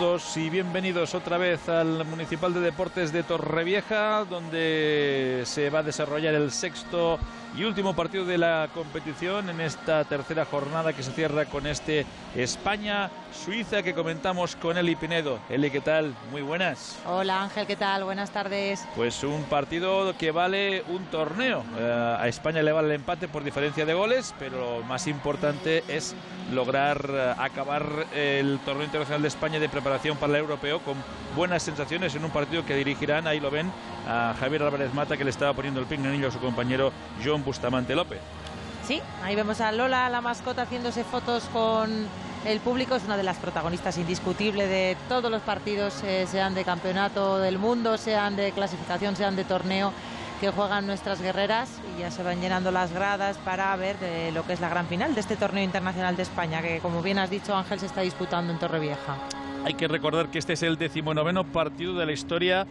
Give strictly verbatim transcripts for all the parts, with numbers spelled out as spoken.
todos y bienvenidos otra vez al Municipal de Deportes de Torrevieja, donde se va a desarrollar el sexto y último partido de la competición en esta tercera jornada que se cierra con este España-Suiza que comentamos con Eli Pinedo. Eli, ¿qué tal? Muy buenas. Hola Ángel, ¿qué tal? Buenas tardes. Pues un partido que vale un torneo. Eh, a España le vale el empate por diferencia de goles, pero lo más importante es lograr eh, acabar el torneo internacional de España de preparación para el europeo con buenas sensaciones en un partido que dirigirán, ahí lo ven, a Javier Álvarez Mata, que le estaba poniendo el pinganillo a su compañero John Bustamante López. Sí, ahí vemos a Lola, la mascota, haciéndose fotos con el público. Es una de las protagonistas indiscutibles de todos los partidos, eh, sean de campeonato del mundo, sean de clasificación, sean de torneo, que juegan nuestras guerreras, y ya se van llenando las gradas para ver de lo que es la gran final de este torneo internacional de España, que como bien has dicho, Ángel, se está disputando en Torrevieja. Hay que recordar que este es el decimonoveno partido de la historia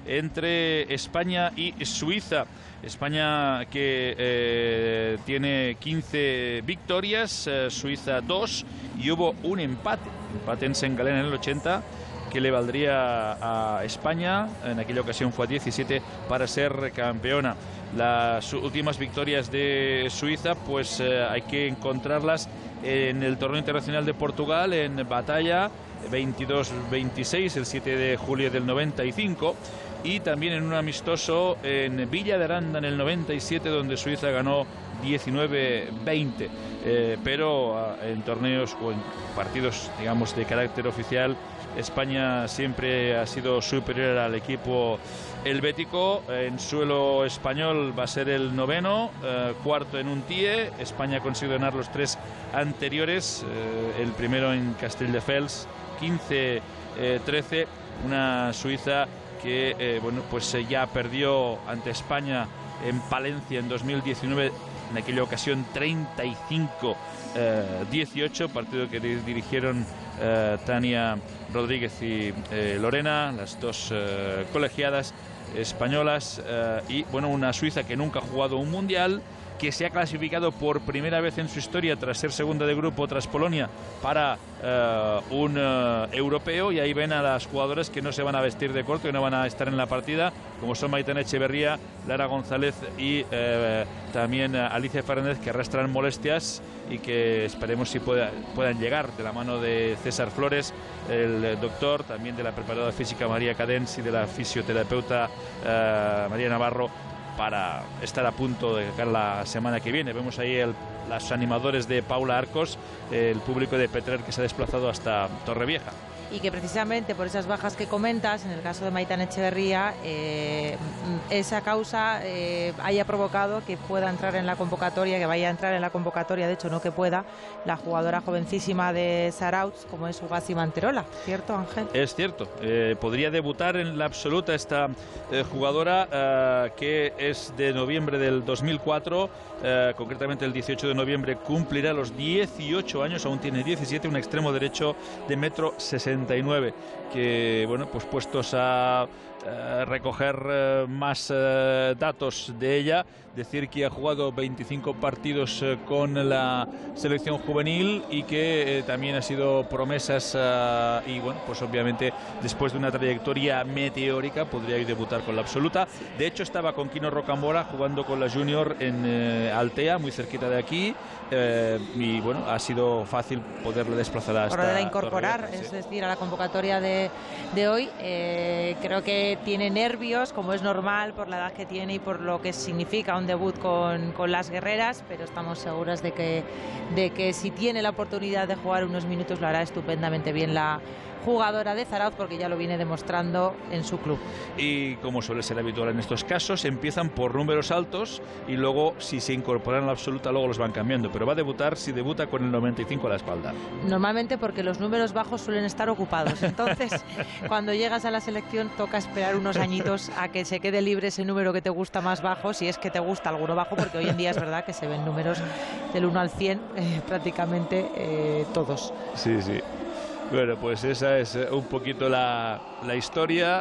entre España y Suiza. España que eh, tiene quince victorias, eh, Suiza dos, y hubo un empate, empate en Saint Gallen en el ochenta, que le valdría a España, en aquella ocasión fue a diecisiete, para ser campeona. Las últimas victorias de Suiza, pues eh, hay que encontrarlas en el torneo internacional de Portugal, en Batalla, veintidós veintiséis, el siete de julio del noventa y cinco, y también en un amistoso en Villa de Aranda en el noventa y siete, donde Suiza ganó diecinueve veinte. Eh, pero en torneos o en partidos, digamos, de carácter oficial, España siempre ha sido superior al equipo helvético. En suelo español va a ser el noveno, eh, cuarto en Untie. España ha conseguido ganar los tres anteriores, eh, el primero en Castelldefels, quince trece, una Suiza que eh, bueno, pues eh, ya perdió ante España en Palencia en dos mil diecinueve, en aquella ocasión treinta y cinco dieciocho, partido que dirigieron eh, Tania Rodríguez y eh, Lorena, las dos eh, colegiadas españolas, eh, y bueno, una Suiza que nunca ha jugado un mundial, que se ha clasificado por primera vez en su historia tras ser segunda de grupo tras Polonia para uh, un uh, europeo, y ahí ven a las jugadoras que no se van a vestir de corto y no van a estar en la partida, como son Maitane Echeverría, Lara González y uh, también uh, Alicia Fernández, que arrastran molestias y que esperemos si pueda, puedan llegar de la mano de César Flores, el doctor, también de la preparadora física María Cadens y de la fisioterapeuta uh, María Navarro, para estar a punto de llegar la semana que viene. Vemos ahí el, los animadores de Paula Arcos, el público de Petrer que se ha desplazado hasta Torrevieja. Y que precisamente por esas bajas que comentas, en el caso de Maitane Echeverría, eh, esa causa eh, haya provocado que pueda entrar en la convocatoria, que vaya a entrar en la convocatoria, de hecho no que pueda, la jugadora jovencísima de Sarauts, como es Ugasi Manterola, ¿cierto, Ángel? Es cierto, eh, podría debutar en la absoluta esta eh, jugadora eh, que es de noviembre del dos mil cuatro, eh, concretamente el dieciocho de noviembre cumplirá los dieciocho años, aún tiene diecisiete, un extremo derecho de metro sesenta y nueve, que bueno, pues puestos a eh, recoger eh, más eh, datos de ella, decir que ha jugado veinticinco partidos eh, con la selección juvenil y que eh, también ha sido promesas, eh, y bueno, pues obviamente después de una trayectoria meteórica podría ir debutar con la absoluta. De hecho estaba con Quino Rocambora jugando con la junior en eh, Altea, muy cerquita de aquí, eh, y bueno, ha sido fácil poderle desplazar hasta poderla incorporar, Torrevieja, es sí. decir, a la convocatoria de, de hoy. Eh, creo que tiene nervios, como es normal por la edad que tiene y por lo que significa un debut con, con las guerreras, pero estamos seguras de que, de que si tiene la oportunidad de jugar unos minutos lo hará estupendamente bien la jugadora de Zarauz, porque ya lo viene demostrando en su club. Y como suele ser habitual en estos casos, empiezan por números altos y luego, si se incorporan a la absoluta, luego los van cambiando, pero va a debutar si debuta con el noventa y cinco a la espalda. Normalmente porque los números bajos suelen estar ocupados, entonces cuando llegas a la selección toca esperar unos añitos a que se quede libre ese número que te gusta más bajo, si es que te gusta alguno bajo, porque hoy en día es verdad que se ven números del uno al cien eh, prácticamente eh, todos. Sí, sí. Bueno, pues esa es un poquito la, la historia,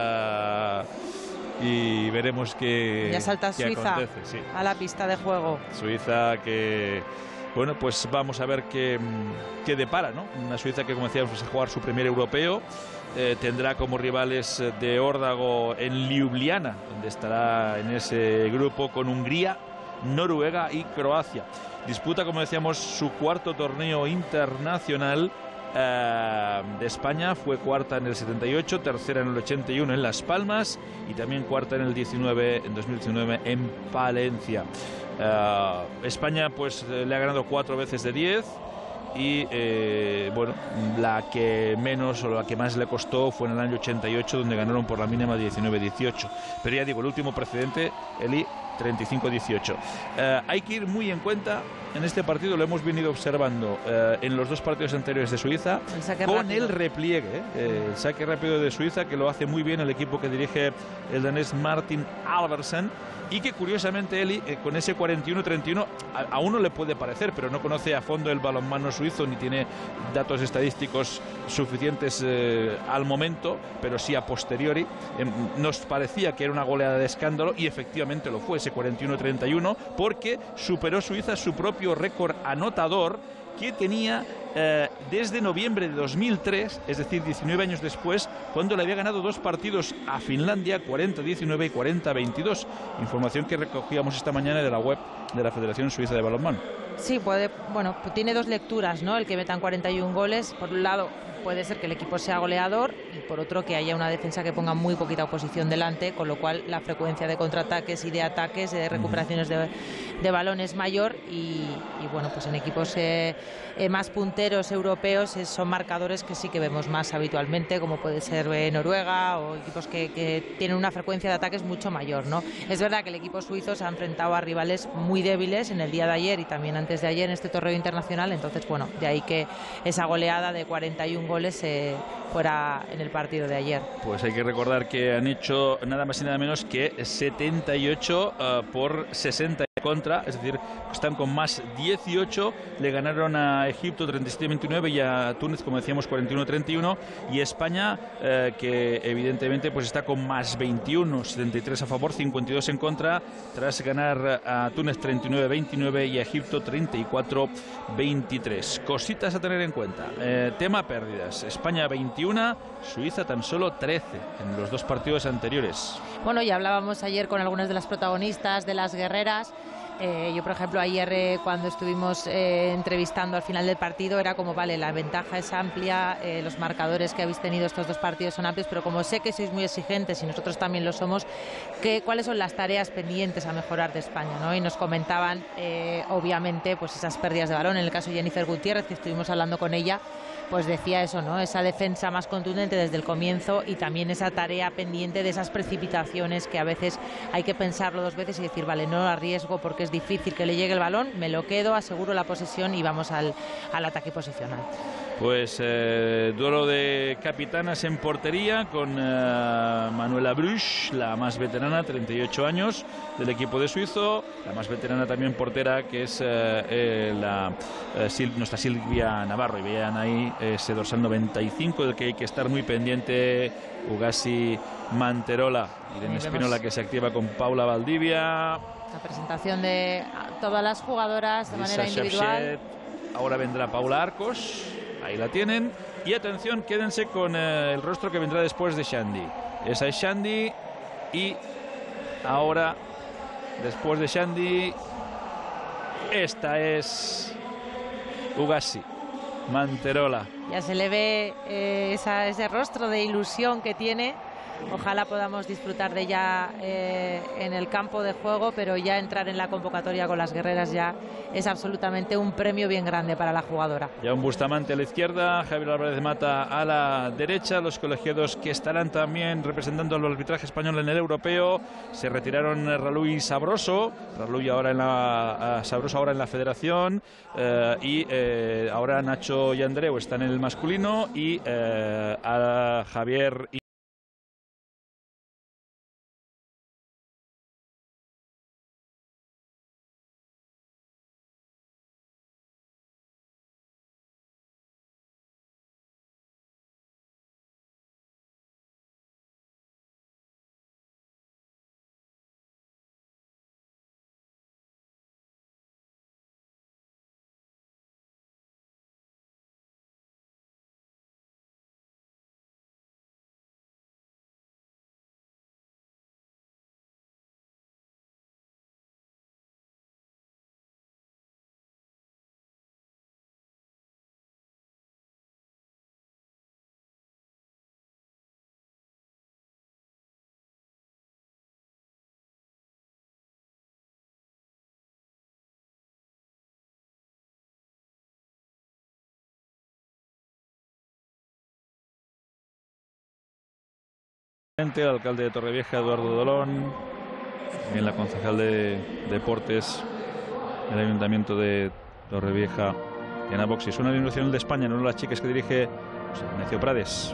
uh, y veremos qué, ya salta qué Suiza acontece, sí. a la pista de juego. Suiza que bueno, pues vamos a ver qué, qué depara, ¿no? Una Suiza que, como decíamos, va a jugar su primer europeo. Eh, tendrá como rivales de órdago en Ljubljana, donde estará en ese grupo con Hungría, Noruega y Croacia. Disputa, como decíamos, su cuarto torneo internacional eh, de España. Fue cuarta en el setenta y ocho, tercera en el ochenta y uno en Las Palmas y también cuarta en el diecinueve, en dos mil diecinueve en Palencia. Eh, España pues le ha ganado cuatro veces de diez. Y eh, bueno, la que menos o la que más le costó fue en el año ochenta y ocho, donde ganaron por la mínima diecinueve dieciocho. Pero ya digo, el último precedente, Eli, treinta y cinco dieciocho. Eh, hay que ir muy en cuenta en este partido, lo hemos venido observando eh, en los dos partidos anteriores de Suiza, el con rápido. el repliegue, eh, el saque rápido de Suiza, que lo hace muy bien el equipo que dirige el danés Martin Alversen. Y que curiosamente Eli, eh, con ese cuarenta y uno treinta y uno, a, a uno le puede parecer, pero no conoce a fondo el balonmano suizo ni tiene datos estadísticos suficientes eh, al momento, pero sí a posteriori. Eh, nos parecía que era una goleada de escándalo y efectivamente lo fue, ese cuarenta y uno treinta y uno, porque superó Suiza su propio récord anotador que tenía eh, desde noviembre de dos mil tres, es decir, diecinueve años después, cuando le había ganado dos partidos a Finlandia, cuarenta diecinueve y cuarenta veintidós. Información que recogíamos esta mañana de la web de la Federación Suiza de Balonmano. Sí, puede, bueno, tiene dos lecturas, ¿no? El que metan cuarenta y un goles, por un lado puede ser que el equipo sea goleador y por otro que haya una defensa que ponga muy poquita oposición delante, con lo cual la frecuencia de contraataques y de ataques, de recuperaciones de, de balón es mayor y, y bueno, pues en equipos eh, eh, más punteros europeos eh, son marcadores que sí que vemos más habitualmente, como puede ser eh, Noruega o equipos que, que tienen una frecuencia de ataques mucho mayor, ¿no? Es verdad que el equipo suizo se ha enfrentado a rivales muy débiles en el día de ayer y también antes de ayer en este torneo internacional, entonces bueno, de ahí que esa goleada de cuarenta y un goles eh, fuera en el partido de ayer. Pues hay que recordar que han hecho nada más y nada menos que setenta y ocho uh, por sesenta en contra, es decir, están con más dieciocho, le ganaron a Egipto treinta y siete veintinueve y a Túnez, como decíamos, cuarenta y uno treinta y uno, y España eh, que evidentemente pues está con más veintiuno, setenta y tres a favor, cincuenta y dos en contra, tras ganar a Túnez treinta y nueve veintinueve y a Egipto treinta y cuatro veintitrés. Cositas a tener en cuenta. Eh, tema pérdidas. España veintiuno, Suiza tan solo trece en los dos partidos anteriores. Bueno, ya hablábamos ayer con algunas de las protagonistas, de las guerreras. Eh, yo, por ejemplo, ayer eh, cuando estuvimos eh, entrevistando al final del partido era como, vale, la ventaja es amplia, eh, los marcadores que habéis tenido estos dos partidos son amplios, pero como sé que sois muy exigentes y nosotros también lo somos, ¿qué, ¿cuáles son las tareas pendientes a mejorar de España, ¿no? Y nos comentaban, eh, obviamente, pues esas pérdidas de balón. En el caso de Jennifer Gutiérrez, que estuvimos hablando con ella, pues decía eso, ¿no? Esa defensa más contundente desde el comienzo y también esa tarea pendiente de esas precipitaciones que a veces hay que pensarlo dos veces y decir, vale, no lo arriesgo porque es difícil que le llegue el balón, me lo quedo, aseguro la posesión y vamos al, al ataque posicional. Pues eh, duelo de capitanas en portería con eh, Manuela Bruch, la más veterana, treinta y ocho años, del equipo de suizo, la más veterana también portera, que es eh, eh, la, eh, Sil nuestra Silvia Navarro. Y vean ahí ese dorsal noventa y cinco del que hay que estar muy pendiente, Ugasi Manterola. Irene Espinola, que se activa con Paula Valdivia. La presentación de todas las jugadoras de Lisa manera individual. Shapshed. Ahora vendrá Paula Arcos. Ahí la tienen. Y atención, quédense con eh, el rostro que vendrá después de Shandy. Esa es Shandy. Y ahora, después de Shandy, esta es Ugasi Manterola. Ya se le ve eh, esa, ese rostro de ilusión que tiene. Ojalá podamos disfrutar de ella eh, en el campo de juego, pero ya entrar en la convocatoria con las guerreras ya es absolutamente un premio bien grande para la jugadora. Ya un Bustamante a la izquierda, Javier Álvarez Mata a la derecha, los colegiados que estarán también representando al arbitraje español en el europeo. Se retiraron Ralú y Sabroso, Ralú ahora en la, Sabroso ahora en la federación, eh, y eh, ahora Nacho y Andreu están en el masculino y eh, a Javier y El alcalde de Torrevieja, Eduardo Dolón, en la concejal de Deportes del Ayuntamiento de Torrevieja, Diana Box, y suena el himno nacional de España, en una de las chicas que dirige José Ignacio Prades.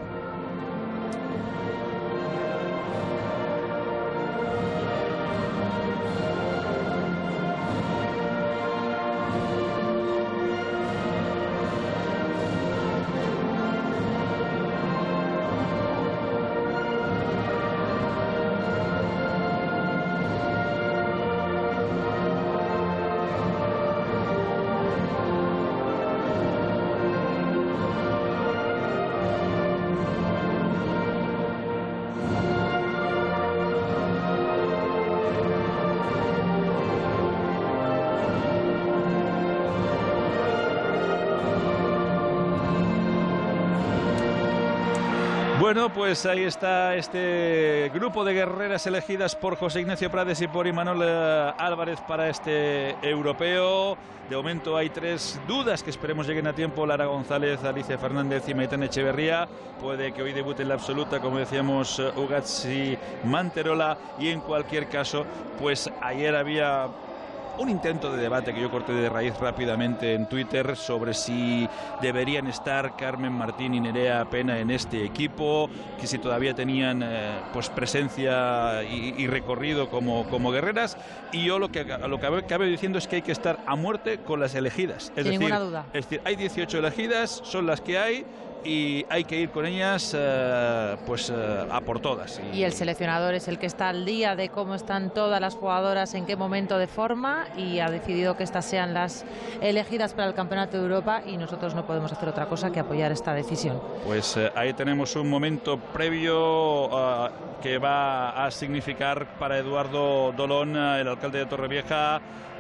Bueno, pues ahí está este grupo de guerreras elegidas por José Ignacio Prades y por Imanol Álvarez para este europeo. De momento hay tres dudas que esperemos lleguen a tiempo: Lara González, Alicia Fernández y Maitán Echeverría. Puede que hoy debute en la absoluta, como decíamos, Ugazzi Manterola. Y en cualquier caso, pues ayer había un intento de debate que yo corté de raíz rápidamente en Twitter sobre si deberían estar Carmen Martín y Nerea Pena en este equipo, que si todavía tenían eh, pues presencia y, y recorrido como, como guerreras. Y yo lo que, lo que acabo diciendo es que hay que estar a muerte con las elegidas. Es Sin decir, ninguna duda. Es decir, hay dieciocho elegidas, son las que hay, y hay que ir con ellas eh, pues eh, a por todas. Y... y el seleccionador es el que está al día de cómo están todas las jugadoras, en qué momento de forma, y ha decidido que estas sean las elegidas para el Campeonato de Europa, y nosotros no podemos hacer otra cosa que apoyar esta decisión. Pues eh, ahí tenemos un momento previo uh, que va a significar para Eduardo Dolón, uh, el alcalde de Torrevieja,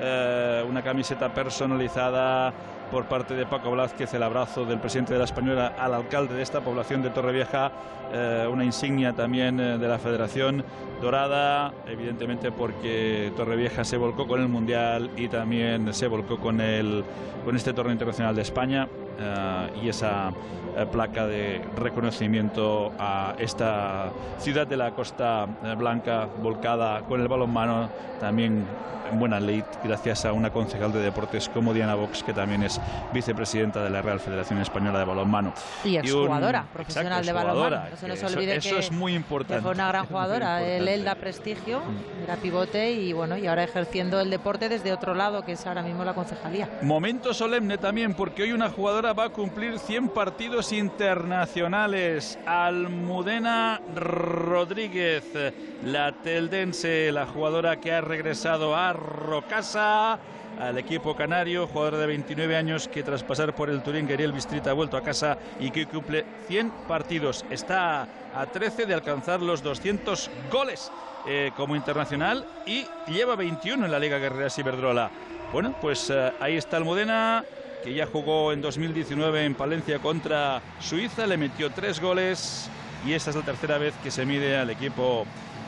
uh, una camiseta personalizada por parte de Paco Blázquez, el abrazo del presidente de la Española al alcalde de esta población de Torrevieja, eh, una insignia también eh, de la Federación dorada, evidentemente porque Torrevieja se volcó con el Mundial y también se volcó con, el, con este torneo internacional de España, eh, y esa eh, placa de reconocimiento a esta ciudad de la Costa Blanca volcada con el balonmano, también en buena ley, gracias a una concejal de deportes como Diana Box, que también es vicepresidenta de la Real Federación Española de Balonmano. Y exjugadora profesional exacto, de balonmano. No se nos olvide eso, que, eso es muy importante. Que fue una gran jugadora. El Elda Prestigio, mm. era pivote y bueno, y ahora ejerciendo el deporte desde otro lado, que es ahora mismo la concejalía. Momento solemne también, porque hoy una jugadora va a cumplir cien partidos internacionales. Almudena Rodríguez, la teldense, la jugadora que ha regresado a Rocasa, al equipo canario, jugador de veintinueve años que tras pasar por el Turín Gueriel Bistrita ha vuelto a casa y que cumple cien partidos. Está a trece de alcanzar los doscientos goles eh, como internacional y lleva veintiuno en la Liga Guerreras Iberdrola. Bueno, pues eh, ahí está Almudena, que ya jugó en dos mil diecinueve en Palencia contra Suiza, le metió tres goles y esta es la tercera vez que se mide al equipo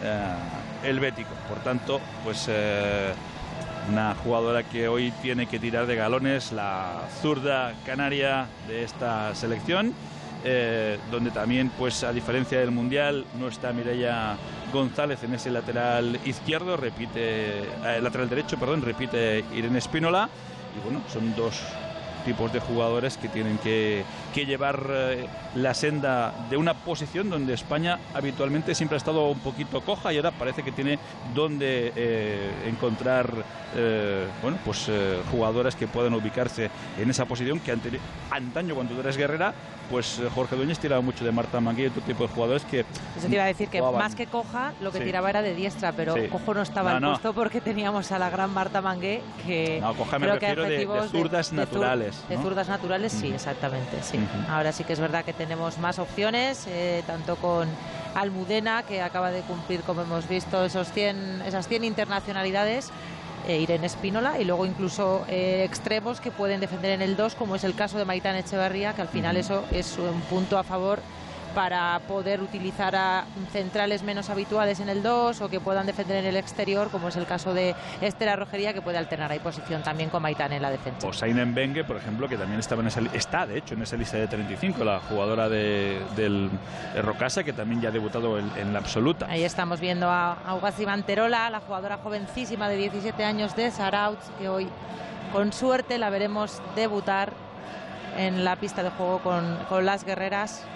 eh, helvético. Por tanto, pues eh, una jugadora que hoy tiene que tirar de galones, la zurda canaria de esta selección, eh, donde también, pues a diferencia del Mundial, no está Mireia González en ese lateral izquierdo, repite, eh, lateral derecho, perdón, repite Irene Espínola, y bueno, son dos tipos de jugadores que tienen que, que llevar eh, la senda de una posición donde España habitualmente siempre ha estado un poquito coja, y ahora parece que tiene donde eh, encontrar eh, bueno, pues eh, jugadoras que puedan ubicarse en esa posición que ante, antaño, cuando tú eres guerrera, pues eh, Jorge Dueñas tiraba mucho de Marta Mangué y otro tipo de jugadores que eso te iba a decir, que jugaban. Más que coja, lo que sí. tiraba era de diestra, pero sí. cojo no estaba no, al no. puesto, porque teníamos a la gran Marta Mangué, que no, coja me refiero de, de zurdas de, naturales. De, ¿no? de zurdas naturales, sí, uh-huh. exactamente, sí. Uh-huh. Ahora sí que es verdad que tenemos más opciones, eh, tanto con Almudena, que acaba de cumplir, como hemos visto, esos cien, esas cien internacionalidades, eh, Irene Espínola, y luego incluso eh, extremos que pueden defender en el dos, como es el caso de Maitán Echeverría, que al final uh-huh. eso es un punto a favor para poder utilizar a centrales menos habituales en el dos o que puedan defender en el exterior, como es el caso de Esther Rogería, que puede alternar ahí posición también con Maitane en la defensa. O Saina Mbengue, por ejemplo, que también estaba en esa, está de hecho en esa lista de treinta y cinco, la jugadora de, del de Rocasa, que también ya ha debutado en, en la absoluta. Ahí estamos viendo a, a Ugasi Manterola, la jugadora jovencísima de diecisiete años de Sarauts, que hoy con suerte la veremos debutar en la pista de juego con, con las guerreras.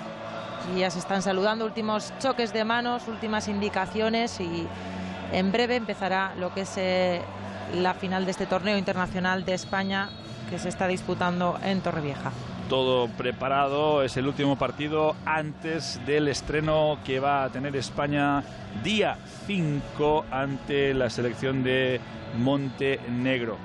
Y ya se están saludando, últimos choques de manos, últimas indicaciones, y en breve empezará lo que es eh, la final de este torneo internacional de España, que se está disputando en Torrevieja. Todo preparado, es el último partido antes del estreno que va a tener España día cinco ante la selección de Montenegro.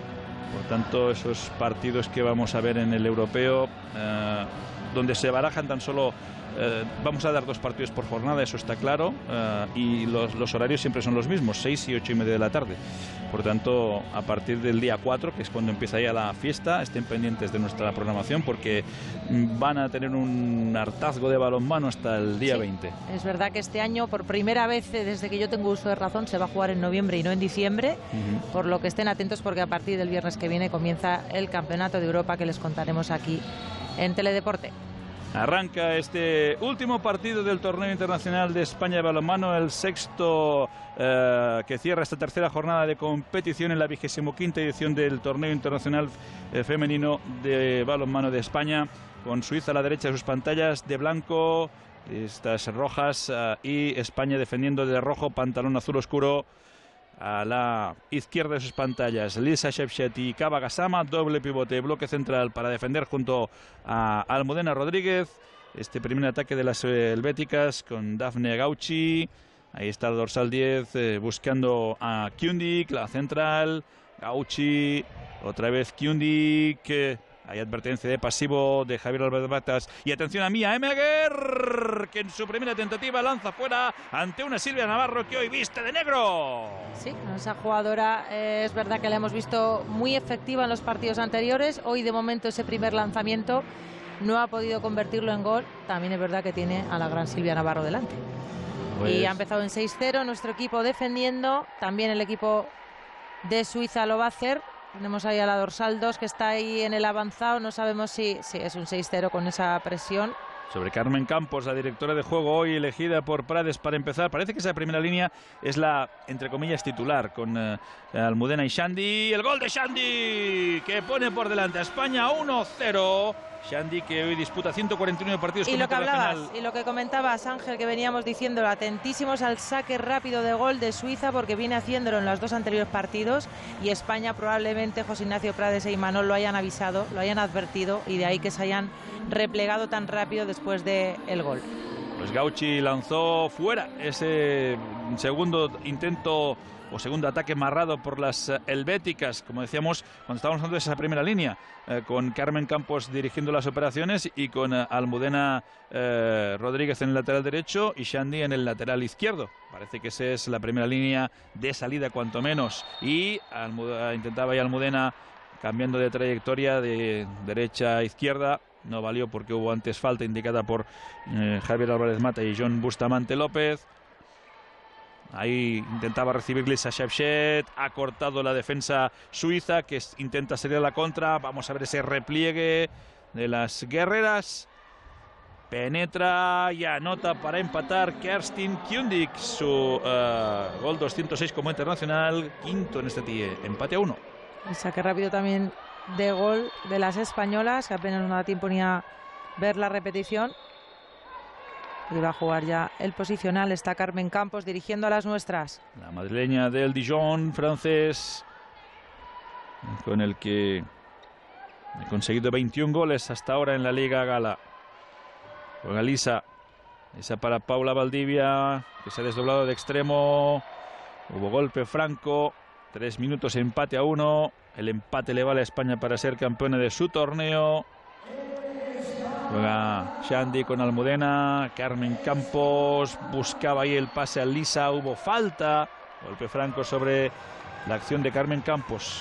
Por tanto, esos partidos que vamos a ver en el europeo, eh, donde se barajan tan solo, eh, vamos a dar dos partidos por jornada, eso está claro, eh, y los, los horarios siempre son los mismos, seis y ocho y media de la tarde. Por tanto, a partir del día cuatro, que es cuando empieza ya la fiesta, estén pendientes de nuestra programación, porque van a tener un hartazgo de balonmano hasta el día sí, veinte. Es verdad que este año, por primera vez desde que yo tengo uso de razón, se va a jugar en noviembre y no en diciembre, uh-huh. Por lo que estén atentos, porque a partir del viernes que viene comienza el Campeonato de Europa, que les contaremos aquí en Teledeporte. Arranca este último partido del torneo internacional de España de balonmano, el sexto eh, que cierra esta tercera jornada de competición en la vigésimo quinta edición del torneo internacional eh, femenino de balonmano de España, con Suiza a la derecha de sus pantallas de blanco, estas rojas, eh, y España defendiendo de rojo, pantalón azul oscuro. A la izquierda de sus pantallas, Lisa Shepchet y Kaba Gassama, doble pivote, bloque central para defender junto a Almudena Rodríguez. Este primer ataque de las helvéticas con Dafne Gauchi. Ahí está el dorsal diez, eh, buscando a Kundik, la central. Gauchi, otra vez Kundik. Eh, Hay advertencia de pasivo de Javier Álvarez Matas. Y atención a Mia Emeger, que en su primera tentativa lanza fuera ante una Silvia Navarro que hoy viste de negro. Sí, esa jugadora eh, es verdad que la hemos visto muy efectiva en los partidos anteriores. Hoy de momento ese primer lanzamiento no ha podido convertirlo en gol. También es verdad que tiene a la gran Silvia Navarro delante. Pues... Y ha empezado en seis cero nuestro equipo defendiendo. También el equipo de Suiza lo va a hacer. Tenemos ahí a la dorsal dos que está ahí en el avanzado. No sabemos si, si es un seis cero con esa presión. Sobre Carmen Campos, la directora de juego hoy elegida por Prades para empezar. Parece que esa primera línea es la, entre comillas, titular, con uh, Almudena y Xandi. El gol de Xandi, que pone por delante a España uno cero. Xandi, que hoy disputa ciento cuarenta y nueve partidos. Y lo que hablabas, y lo que comentabas, Ángel, que veníamos diciéndolo, atentísimos al saque rápido de gol de Suiza, porque viene haciéndolo en los dos anteriores partidos, y España probablemente José Ignacio Prades e Imanol lo hayan avisado, lo hayan advertido, y de ahí que se hayan replegado tan rápido después del gol. Pues Gauchi lanzó fuera ese segundo intento o segundo ataque marrado por las uh, helvéticas, como decíamos cuando estábamos hablando de esa primera línea, uh, con Carmen Campos dirigiendo las operaciones y con uh, Almudena uh, Rodríguez en el lateral derecho y Xandi en el lateral izquierdo. Parece que esa es la primera línea de salida cuanto menos, y Almudena, intentaba ya Almudena cambiando de trayectoria de derecha a izquierda. No valió porque hubo antes falta indicada por uh, Javier Álvarez Mata y John Bustamante López. Ahí intentaba recibir Lisa Shepchet, ha cortado la defensa suiza, que es, intenta salir a la contra. Vamos a ver ese repliegue de las guerreras. Penetra y anota para empatar Kerstin Kundik, su uh, gol doscientos seis como internacional, quinto en este tie, empate a uno. El saque rápido también de gol de las españolas, que apenas no da tiempo ni a ver la repetición. Y va a jugar ya el posicional. Está Carmen Campos dirigiendo a las nuestras. La madrileña del Dijon francés, con el que ha conseguido veintiún goles hasta ahora en la Liga Gala. Con Alisa, esa para Paula Valdivia, que se ha desdoblado de extremo. Hubo golpe franco. Tres minutos, empate a uno. El empate le vale a España para ser campeona de su torneo. Juega Xandi con Almudena. Carmen Campos buscaba ahí el pase a Lisa. Hubo falta. Golpe franco sobre la acción de Carmen Campos.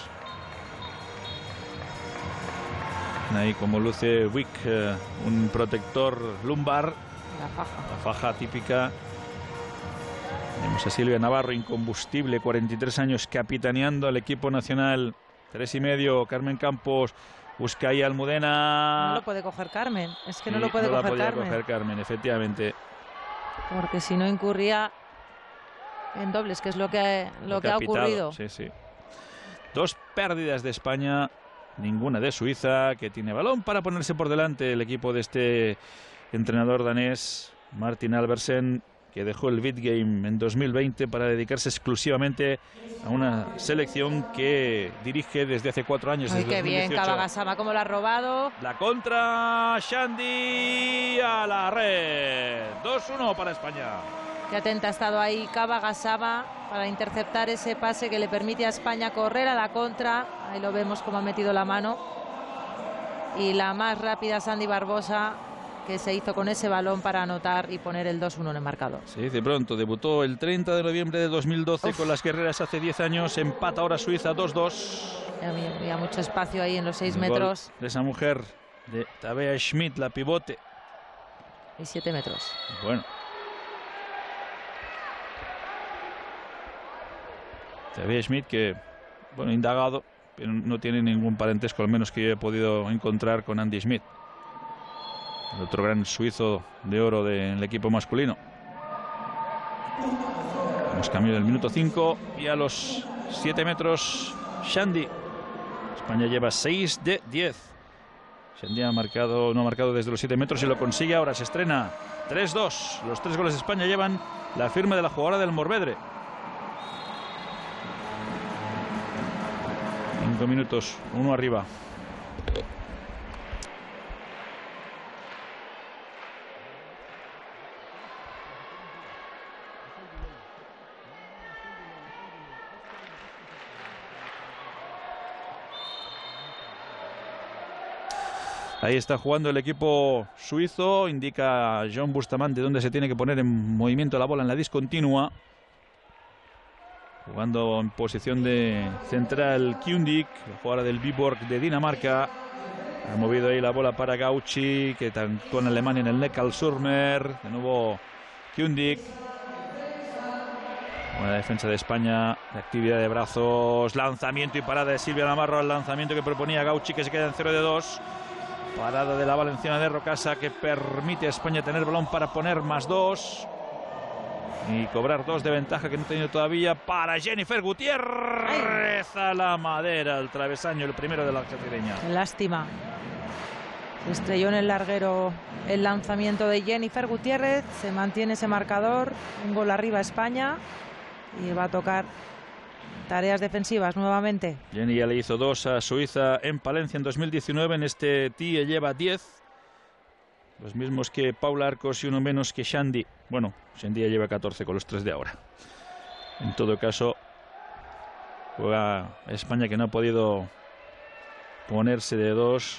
Ahí como luce Wick, eh, un protector lumbar. La faja. La faja típica. Tenemos a Silvia Navarro, incombustible, cuarenta y tres años, capitaneando al equipo nacional. Tres y medio, Carmen Campos busca ahí a Almudena. No lo puede coger Carmen, es que no Sí, lo puede no la coger podía Carmen. coger Carmen, efectivamente. Porque si no incurría en dobles, que es lo que, lo que ha pitado, ocurrido. Sí, sí. Dos pérdidas de España, ninguna de Suiza, que tiene balón para ponerse por delante el equipo de este entrenador danés, Martin Albersen, que dejó el Beat Game en dos mil veinte para dedicarse exclusivamente a una selección que dirige desde hace cuatro años. Ay, desde qué bien, Kabagasama, cómo lo ha robado. La contra, Shandy a la red. dos uno para España. Qué atenta ha estado ahí Kabagasama para interceptar ese pase que le permite a España correr a la contra. Ahí lo vemos cómo ha metido la mano. Y la más rápida, Sandy Barbosa, que se hizo con ese balón para anotar y poner el dos uno en el marcador. Se dice pronto, debutó el treinta de noviembre de dos mil doce Uf. con las guerreras hace diez años, empata ahora Suiza dos dos. Había mucho espacio ahí en los seis metros. De esa mujer, de Tabea Schmidt, la pivote. Y siete metros. Bueno. Tabea Schmidt que, bueno, indagado, pero no tiene ningún parentesco, al menos que yo he podido encontrar con Andy Schmidt. El otro gran suizo de oro del equipo masculino. Hemos cambiado el minuto cinco y a los siete metros Shandy. España lleva seis de diez. Shandy ha marcado, no ha marcado desde los siete metros y lo consigue ahora. Se estrena tres dos. Los tres goles de España llevan la firma de la jugadora del Morvedre. Cinco minutos, uno arriba. Ahí está jugando el equipo suizo, indica John Bustamante dónde se tiene que poner en movimiento la bola en la discontinua. Jugando en posición de central Kundik, la jugadora del Viborg de Dinamarca. Ha movido ahí la bola para Gauchi, que tancó en Alemania en el Neckarsulmer. De nuevo Kundik. Buena defensa de España, de actividad de brazos, lanzamiento y parada de Silvia Navarro al lanzamiento que proponía Gauchi, que se queda en cero de dos. Parada de la valenciana de Rocasa que permite a España tener balón para poner más dos y cobrar dos de ventaja que no ha tenido todavía para Jennifer Gutiérrez. A la madera, el travesaño, el primero de la algecireña. Lástima. Se estrelló en el larguero el lanzamiento de Jennifer Gutiérrez. Se mantiene ese marcador. Un gol arriba España. Y va a tocar tareas defensivas nuevamente. Jenny ya le hizo dos a Suiza en Palencia en dos mil diecinueve. En este tee lleva diez. Los mismos que Paula Arcos y uno menos que Shandy. Bueno, Shandy ya lleva catorce con los tres de ahora. En todo caso, juega España, que no ha podido ponerse de dos.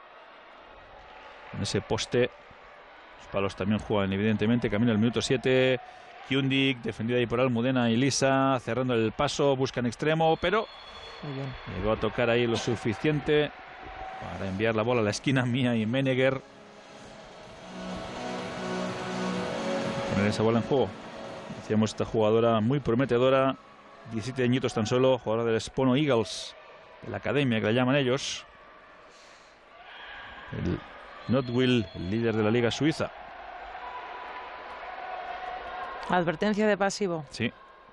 En ese poste. Los palos también juegan, evidentemente. Camino al minuto siete. Kundik, defendida ahí por Almudena y Lisa, cerrando el paso, buscan extremo, pero llegó a tocar ahí lo suficiente para enviar la bola a la esquina. Mía y Menegger. Poner esa bola en juego. Decíamos, esta jugadora muy prometedora, diecisiete añitos tan solo, jugadora del Spono Eagles, de la academia que la llaman ellos. El Notwill, el líder de la liga suiza. Advertencia de pasivo. Sí.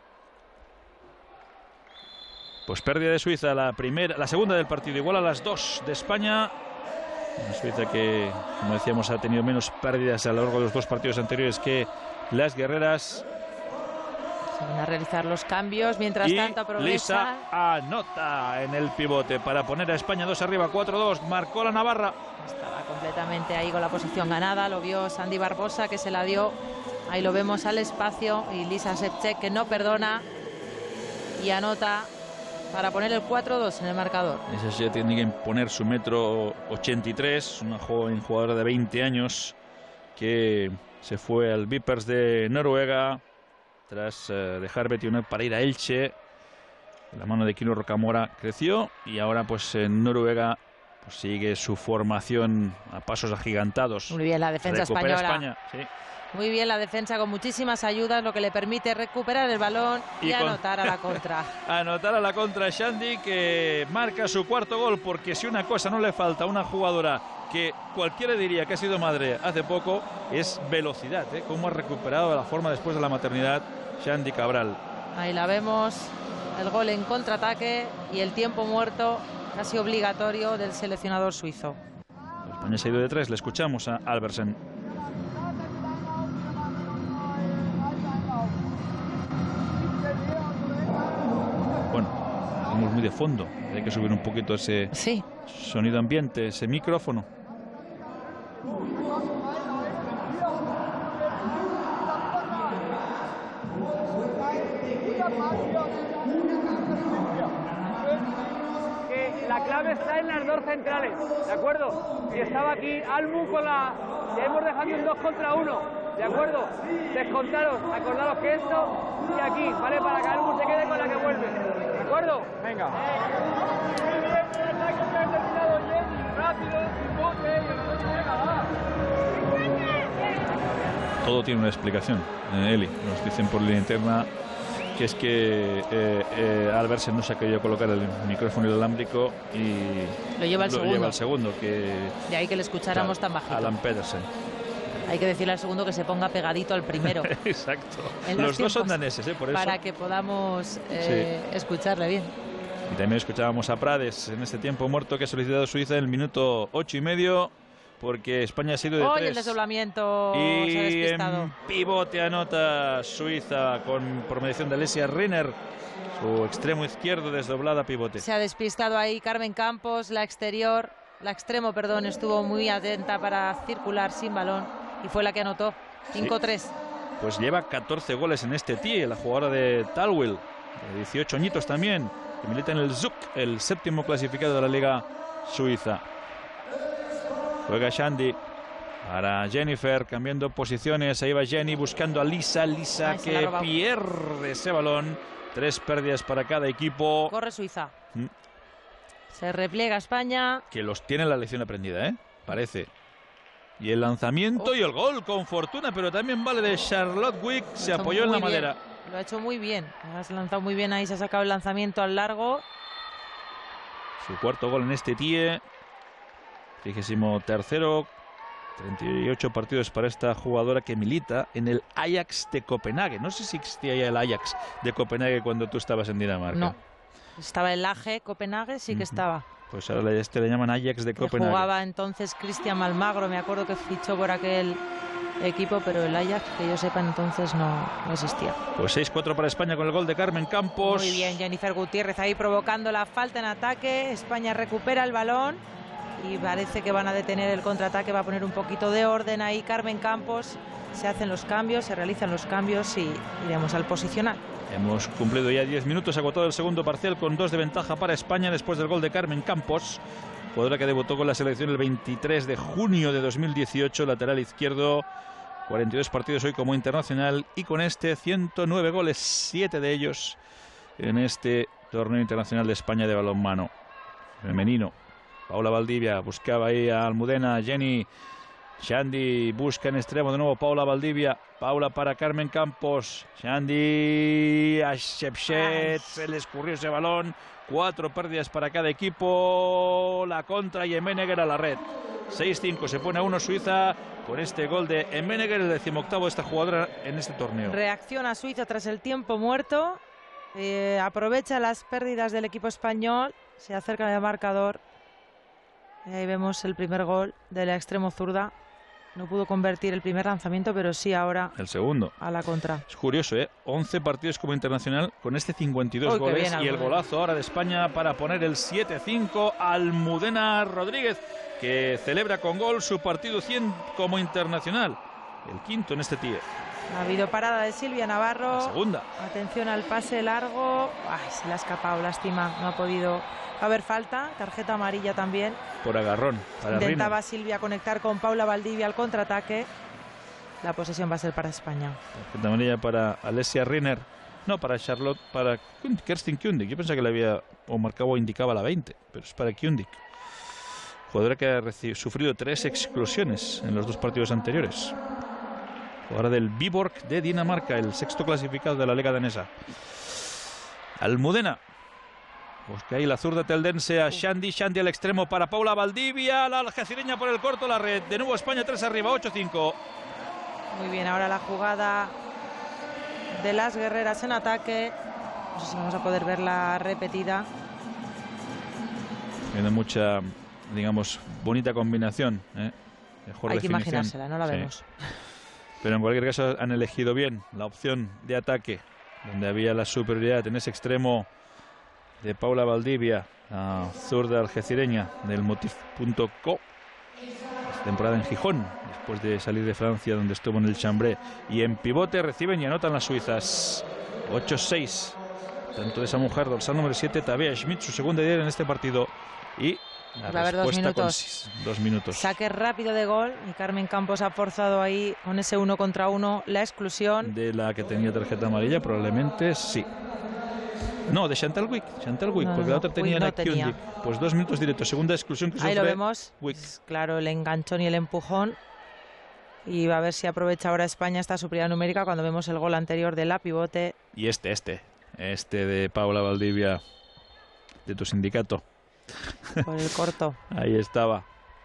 Pues pérdida de Suiza, la primera, la segunda del partido, igual a las dos de España. Una Suiza que, como decíamos, ha tenido menos pérdidas a lo largo de los dos partidos anteriores que las guerreras. Se van a realizar los cambios, mientras y tanto aprovecha. Lisa anota en el pivote para poner a España dos arriba, cuatro dos. Marcó la Navarra. Estaba completamente ahí con la posición ganada. Lo vio Sandy Barbosa, que se la dio. Ahí lo vemos al espacio. Y Lisa Sepchek, que no perdona. Y anota para poner el cuatro dos en el marcador. Esa ya tiene que imponer su metro ochenta y tres. Una joven jugadora de veinte años que se fue al Vipers de Noruega tras uh, dejar Betionet para ir a Elche. La mano de Kino Rocamora creció y ahora pues en Noruega pues sigue su formación a pasos agigantados. Muy bien la defensa Recupera española. España, sí. Muy bien la defensa con muchísimas ayudas, lo que le permite recuperar el balón y, y anotar con... a la contra. Anotar a la contra Xandi, que marca su cuarto gol, porque si una cosa no le falta a una jugadora que cualquiera diría que ha sido madre hace poco, es velocidad, ¿eh? Cómo ha recuperado la forma después de la maternidad Xandi Cabral. Ahí la vemos, el gol en contraataque y el tiempo muerto casi obligatorio del seleccionador suizo. España se ha ido de tres, le escuchamos a Albersen. Bueno, estamos muy de fondo, hay que subir un poquito ese sí. sonido ambiente, ese micrófono. Que la clave está en las dos centrales, ¿de acuerdo? Si estaba aquí Almu con la... Ya hemos dejado un dos contra uno, ¿de acuerdo? Descontaros, acordaros que esto y aquí, ¿vale? Para que Almu se quede con la que vuelve, ¿de acuerdo? Venga. Muy bien, el ataque que ha terminado Jenny, rápido, sin bote, y entonces venga, va. Todo tiene una explicación, eh, Eli, nos dicen por línea interna que es que eh, eh, Albersen no se ha querido colocar el micrófono inalámbrico y lo lleva al lo segundo. Lleva al segundo que, de ahí que le escucháramos tan bajito. Alan Pedersen. Hay que decirle al segundo que se ponga pegadito al primero. Exacto. Los, los dos son daneses, ¿eh? Por eso. Para que podamos eh, sí. escucharle bien. Y también escuchábamos a Prades en este tiempo muerto que ha solicitado Suiza en el minuto ocho y medio. Porque España ha sido de oh, tres. Y el desdoblamiento y se ha despistado. En pivote anota Suiza con por mediación de Alessia Rinner. Su extremo izquierdo desdoblada pivote. Se ha despistado ahí Carmen Campos, la exterior, la extremo, perdón, estuvo muy atenta para circular sin balón y fue la que anotó. cinco tres. Sí. Pues lleva catorce goles en este tie, la jugadora de Talwil, de dieciocho añitos también, que milita en el Zug, el séptimo clasificado de la Liga Suiza. Juega Xandi para Jennifer, cambiando posiciones. Ahí va Jenny buscando a Lisa. Lisa Ay, que pierde ese balón. Tres pérdidas para cada equipo. Corre Suiza. ¿Mm? Se repliega España. Que los tiene la lección aprendida, ¿eh? Parece. Y el lanzamiento oh. y el gol con fortuna, pero también vale de Charlotte Wick. Se apoyó en la madera. Bien. Lo ha hecho muy bien. Has lanzado muy bien ahí. Se ha sacado el lanzamiento al largo. Su cuarto gol en este tie. Trigésimo tercero, treinta y ocho partidos para esta jugadora que milita en el Ajax de Copenhague. No sé si existía ya el Ajax de Copenhague cuando tú estabas en Dinamarca. No, estaba el A G Copenhague, sí que estaba. Pues ahora este le llaman Ajax de que Copenhague. Jugaba entonces Cristian Malmagro, me acuerdo que fichó por aquel equipo, pero el Ajax, que yo sepa, entonces no, no existía. Pues seis cuatro para España con el gol de Carmen Campos. Muy bien, Jennifer Gutiérrez ahí provocando la falta en ataque. España recupera el balón. Y parece que van a detener el contraataque, va a poner un poquito de orden ahí Carmen Campos. Se hacen los cambios, se realizan los cambios y iremos al posicional. Hemos cumplido ya diez minutos, agotado el segundo parcial con dos de ventaja para España después del gol de Carmen Campos, jugadora que debutó con la selección el veintitrés de junio de dos mil dieciocho, lateral izquierdo, cuarenta y dos partidos hoy como internacional y con este ciento nueve goles, siete de ellos en este torneo internacional de España de balonmano femenino. Paula Valdivia buscaba ahí a Almudena, Jenny, Xandi busca en extremo de nuevo Paula Valdivia, Paula para Carmen Campos, Xandi a Shepchet, se le escurrió ese balón, cuatro pérdidas para cada equipo, la contra y Emenegger a la red, seis cinco, se pone a uno Suiza con este gol de Emenegger, el decimoctavo de esta jugadora en este torneo. Reacciona Suiza tras el tiempo muerto, eh, aprovecha las pérdidas del equipo español, se acerca al marcador. Ahí vemos el primer gol de la extremo zurda. No pudo convertir el primer lanzamiento, pero sí ahora el segundo. A la contra. Es curioso, ¿eh? once partidos como internacional con este cincuenta y dos Uy, goles. Bien, y el golazo ahora de España para poner el siete cinco. Almudena Rodríguez, que celebra con gol su partido cien como internacional. El quinto en este tie. Ha habido parada de Silvia Navarro. La segunda. Atención al pase largo. Ay, se le ha escapado, lástima. No ha podido haber falta. Tarjeta amarilla también. Por agarrón. Para Intentaba Rinner. Silvia conectar con Paula Valdivia al contraataque. La posesión va a ser para España. Tarjeta amarilla para Alessia Rinner. No, para Charlotte, para Kerstin Kundik. Yo pensaba que le había o marcaba o indicaba la veinte, pero es para Kundik. jugadora que ha sufrido tres exclusiones en los dos partidos anteriores. Jugadora del Viborg de Dinamarca, el sexto clasificado de la liga danesa. Almudena. Busca ahí la zurda teldense a Xandi. Xandi al extremo para Paula Valdivia. La algecireña por el corto, la red. De nuevo España tres arriba, ocho cinco. Muy bien, ahora la jugada de las guerreras en ataque. No sé si vamos a poder verla repetida. Tiene mucha, digamos, bonita combinación, ¿eh? Mejor Hay que definición. imaginársela, no la Sí. vemos. Pero en cualquier caso han elegido bien la opción de ataque, donde había la superioridad en ese extremo de Paula Valdivia, la zurda algecireña del Motif punto co. Esta temporada en Gijón, después de salir de Francia, donde estuvo en el Chambré. Y en pivote reciben y anotan las suizas. ocho seis. Tanto de esa mujer, dorsal número siete, Tabea Schmidt, su segunda idea en este partido. Y la Va a haber dos respuesta con minutos. dos minutos. Saque rápido de gol y Carmen Campos ha forzado ahí con ese uno contra uno la exclusión. De la que tenía tarjeta amarilla, probablemente sí. No, de Chantal Wick, Chantal Wick, No, porque no, la otra tenía Wick no a Kundig. Pues dos minutos directos, segunda exclusión que Ahí sufre lo vemos. Wick. Claro, el enganchón y el empujón. Y va a ver si aprovecha ahora España esta superioridad numérica cuando vemos el gol anterior de la pivote. Y este, este, este de Paula Valdivia, de tu sindicato. Por el corto. Ahí estaba.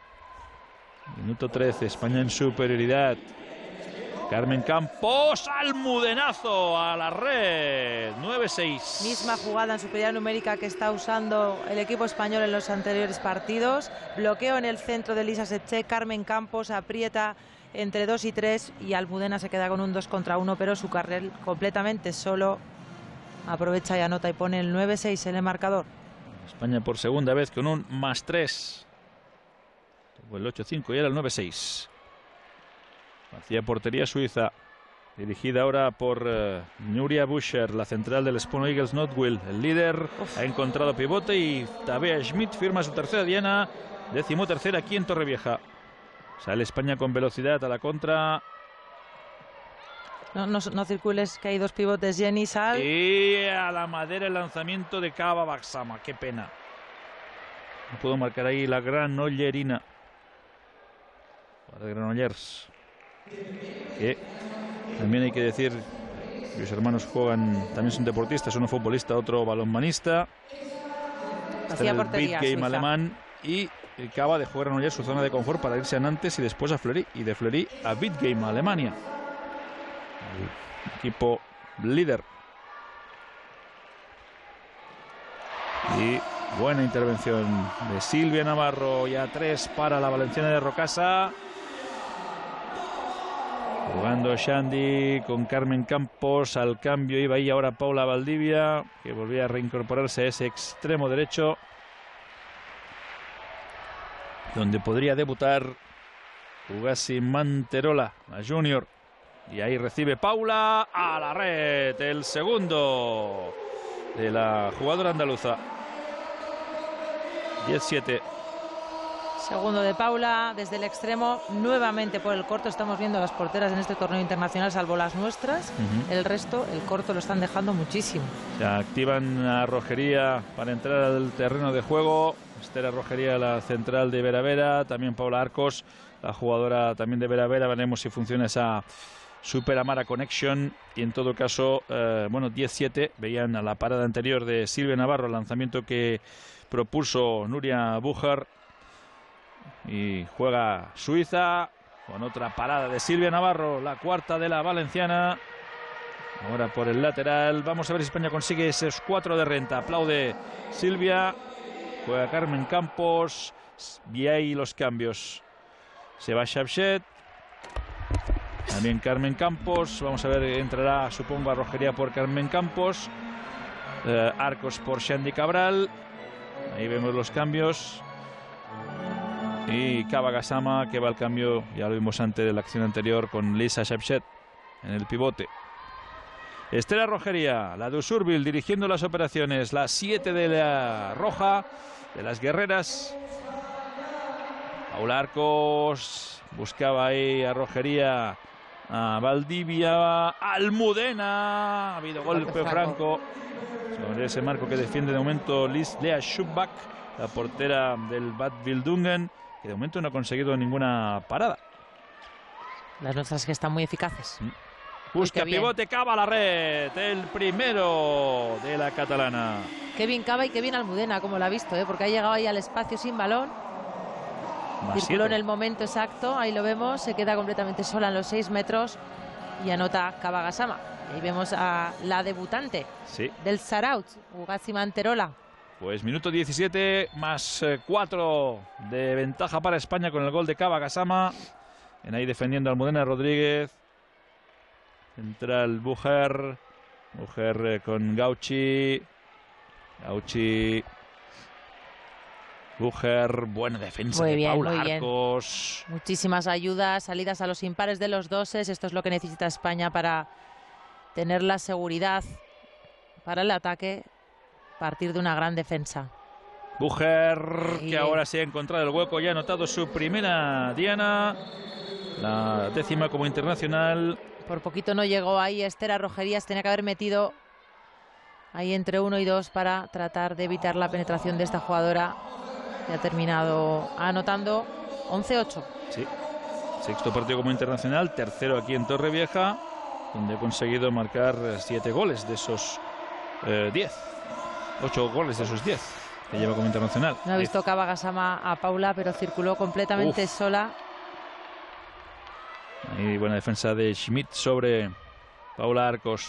Minuto trece, España en superioridad. Carmen Campos, almudenazo a la red. nueve seis. Misma jugada en superioridad numérica que está usando el equipo español en los anteriores partidos. Bloqueo en el centro de Lisa Setché. Carmen Campos aprieta entre dos y tres y Almudena se queda con un dos contra uno, pero su carril completamente solo. Aprovecha y anota y pone el nueve seis en el marcador. España por segunda vez con un más tres. Tuvo el ocho cinco y era el nueve seis. Hacía portería suiza, dirigida ahora por uh, Nuria Buscher, la central del Spoon Eagles Notwil. El líder Uf. ha encontrado pivote y Tabea Schmidt firma su tercera diana, décimo tercera aquí en Torrevieja. Sale España con velocidad a la contra. No, no, no circules, que hay dos pivotes, Jenny, sal. Y a la madera el lanzamiento de Cava Baxama, qué pena. No puedo marcar ahí la Granollerina. Para Granollers. Que también hay que decir, los hermanos juegan, también son deportistas, uno futbolista, otro balonmanista. Hacía el portería Beat Game suiza. Alemán y acaba de jugar Granollers su zona de confort para irse a Nantes y después a Fleury, y de Fleury a Beat Game, Alemania. El equipo líder. Y buena intervención de Silvia Navarro, ya tres para la valenciana de Rocasa. Jugando Xandi con Carmen Campos, al cambio iba ahí ahora Paula Valdivia, que volvía a reincorporarse a ese extremo derecho, donde podría debutar Ugasi Manterola, la junior. Y ahí recibe Paula a la red, el segundo de la jugadora andaluza. diez siete. Segundo de Paula, desde el extremo, nuevamente por el corto. Estamos viendo a las porteras en este torneo internacional, salvo las nuestras. Uh-huh. El resto, el corto lo están dejando muchísimo. Se activan a Rogería para entrar al terreno de juego. Estela Rogería, la central de Vera Vera. También Paula Arcos, la jugadora también de Vera Vera. Veremos si funciona esa Super Amara Connection. Y en todo caso, eh, bueno, diez siete. Veían a la parada anterior de Silvia Navarro, el lanzamiento que propuso Nuria Bujar. Y juega Suiza con otra parada de Silvia Navarro, la cuarta de la valenciana. Ahora por el lateral. Vamos a ver si España consigue esos cuatro de renta. Aplaude Silvia. Juega Carmen Campos. Y ahí los cambios. Se va Shabshet. También Carmen Campos. Vamos a ver, entrará, supongo, a Rogería por Carmen Campos. Eh, Arcos por Xandi Cabral. Ahí vemos los cambios. Y Cava Gassama, que va al cambio, ya lo vimos antes de la acción anterior, con Lisa Shabshet en el pivote. Estela Rogería, la de Usurbil, dirigiendo las operaciones, la siete de la Roja, de las guerreras. Paula Arcos buscaba ahí a Rogería, a Valdivia, Almudena. Ha habido golpe franco sobre ese marco que defiende de momento Liz Lea Schubach, la portera del Bad Wildungen, que de momento no ha conseguido ninguna parada. Las nuestras que están muy eficaces. Mm. Busca pivote, Cava la red, el primero de la catalana. Qué bien Cava y qué bien Almudena, como lo ha visto, ¿eh? Porque ha llegado ahí al espacio sin balón. Más Circuló siete. en el momento exacto, ahí lo vemos, se queda completamente sola en los seis metros y anota Cava Gassama. Y ahí vemos a la debutante Sí. del Zarautz, Ugazzi Manterola. Pues minuto diecisiete más cuatro de ventaja para España con el gol de Cava Gassama. En ahí defendiendo a Almudena Rodríguez. Central Bucher. Bucher eh, con Gauchi. Gauchi. Bucher. Buena defensa Muy de bien, Paula muy bien. Arcos. Muchísimas ayudas, salidas a los impares de los doses. Esto es lo que necesita España para tener la seguridad para el ataque, partir de una gran defensa. Bucher, Sí. que ahora se ha encontrado el hueco y ha anotado su primera diana. La décima como internacional. Por poquito no llegó ahí Esther Rogerías, tenía que haber metido ahí entre uno y dos para tratar de evitar la penetración de esta jugadora, que ha terminado anotando once ocho. Sí, sexto partido como internacional, tercero aquí en Torrevieja, donde ha conseguido marcar siete goles de esos eh, diez. Ocho goles de esos diez que lleva como internacional. No ha visto Cava Gassama a Paula, pero circuló completamente Uf. sola. Ahí buena defensa de Schmidt sobre Paula Arcos.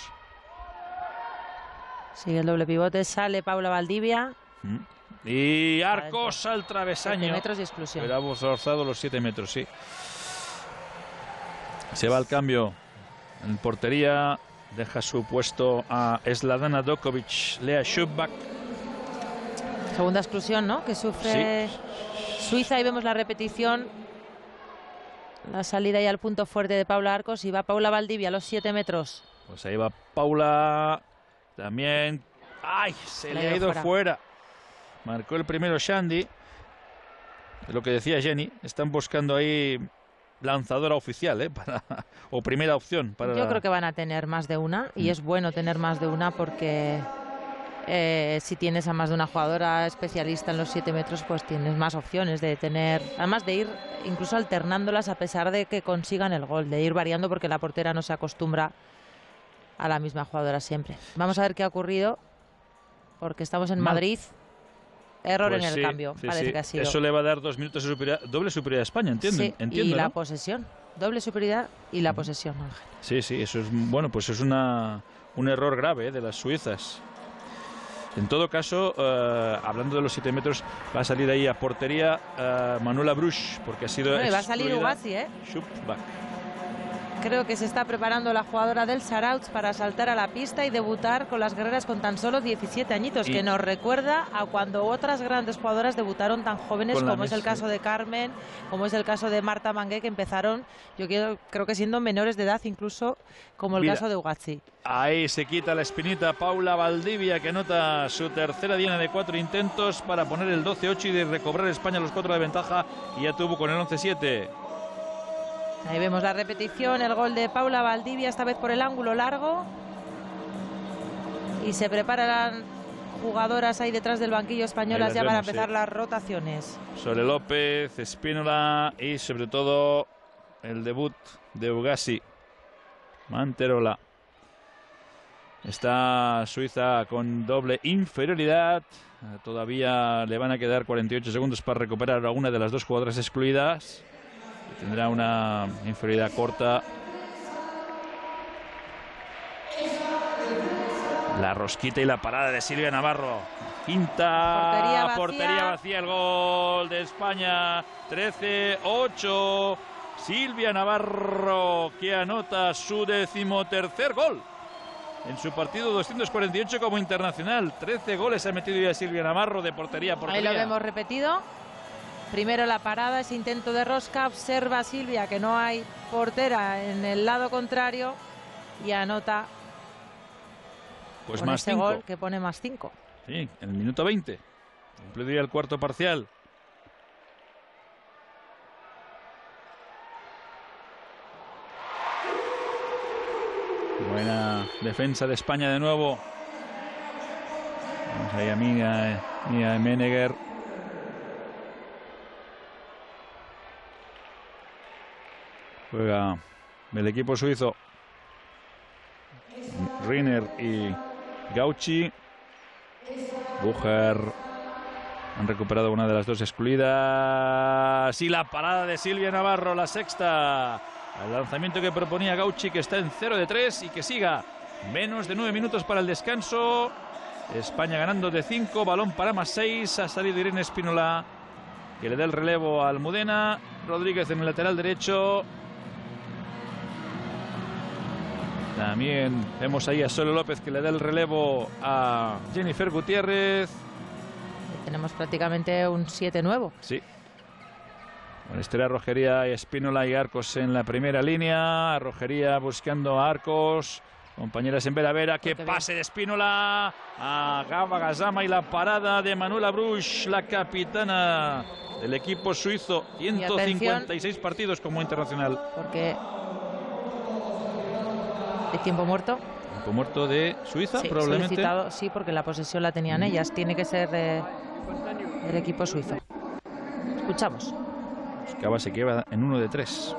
Sigue el doble pivote, sale Paula Valdivia. Mm. Y Arcos al travesaño. siete metros de exclusión. Pero ha forzado los siete metros, sí. Se va al cambio en portería. Deja su puesto a Sladana Dokovic, Lea Schubach. Segunda exclusión, ¿no? Que sufre Suiza. Y vemos la repetición. La salida ya al punto fuerte de Paula Arcos. Y va Paula Valdivia a los siete metros. Pues ahí va Paula. También. ¡Ay! Se Le le ha ha ido ido fuera. fuera. Marcó el primero Shandy. Lo que decía Jenny. Están buscando ahí lanzadora oficial, ¿eh? Para, o primera opción. Para Yo la... creo que van a tener más de una. Y Mm. es bueno tener más de una porque eh, si tienes a más de una jugadora especialista en los siete metros, pues tienes más opciones de tener. Además de ir incluso alternándolas a pesar de que consigan el gol. De ir variando porque la portera no se acostumbra a la misma jugadora siempre. Vamos a ver qué ha ocurrido. Porque estamos en Mal. Madrid. Error Pues en el sí, cambio. sí, Parece sí. que ha sido. Eso le va a dar dos minutos de superioridad, doble superioridad a España, ¿entienden? Sí, Entiendo, y la ¿no? posesión. Doble superioridad y la posesión, Ángel. Sí, sí, eso es bueno, pues es una, un error grave, ¿eh? De las suizas. En todo caso, eh, hablando de los siete metros, va a salir ahí a portería eh, Manuela Bruch, porque ha sido. Bueno, y va a salir excluida Ugazzi, ¿eh? Schubach. Creo que se está preparando la jugadora del Zarautz para saltar a la pista y debutar con las guerreras con tan solo diecisiete añitos, Y- que nos recuerda a cuando otras grandes jugadoras debutaron tan jóvenes, Con la como es el Messi. caso de Carmen, como es el caso de Marta Mangué, que empezaron, yo quiero, creo que siendo menores de edad, incluso como el Mira. caso de Ugazzi. Ahí se quita la espinita Paula Valdivia, que anota su tercera diana de cuatro intentos para poner el doce ocho y de recobrar España los cuatro de ventaja, y ya tuvo con el once siete. Ahí vemos la repetición, el gol de Paula Valdivia, esta vez por el ángulo largo. Y se preparan jugadoras ahí detrás del banquillo españolas las ya para vemos, empezar sí. las rotaciones. Sole López, Espínola y sobre todo el debut de Ugazzi Manterola. Está Suiza con doble inferioridad. Todavía le van a quedar cuarenta y ocho segundos para recuperar a una de las dos jugadoras excluidas. Tendrá una inferioridad corta. La rosquita y la parada de Silvia Navarro. Quinta Portería vacía. portería vacía, el gol de España. trece ocho. Silvia Navarro, que anota su decimotercer gol en su partido doscientos cuarenta y ocho como internacional. trece goles ha metido ya Silvia Navarro de portería a portería. Ahí lo vemos repetido. Primero la parada, ese intento de rosca. Observa Silvia que no hay portera en el lado contrario y anota Pues con más ese cinco. gol que pone más cinco. Sí, en el minuto veinte. Cumplido ya el cuarto parcial. Buena defensa de España de nuevo. Vamos ahí a Mia, Mia Menegger. Juega el equipo suizo. Rinner y Gauchi. Bucher. Han recuperado una de las dos excluidas. Y la parada de Silvia Navarro, la sexta. El lanzamiento que proponía Gauchi, que está en cero de tres y que siga. Menos de nueve minutos para el descanso. España ganando de cinco. Balón para más seis. Ha salido Irene Spínola, que le da el relevo a Almudena. Rodríguez en el lateral derecho. También vemos ahí a Sole López, que le da el relevo a Jennifer Gutiérrez. Tenemos prácticamente un siete nuevo. Sí. Con Estela Rogería y Spínola y Arcos en la primera línea. Rogería buscando a Arcos. Compañeras en Vera Vera. ¡Qué pase de Spínola! A Gaba Gazama y la parada de Manuela Bruch, la capitana del equipo suizo. ciento cincuenta y seis partidos como internacional. Porque de tiempo muerto. Tiempo muerto de Suiza, sí, probablemente. Solicitado, sí, porque la posesión la tenían ellas. Tiene que ser de, del equipo suizo. Escuchamos. Gaba se queda en uno de tres.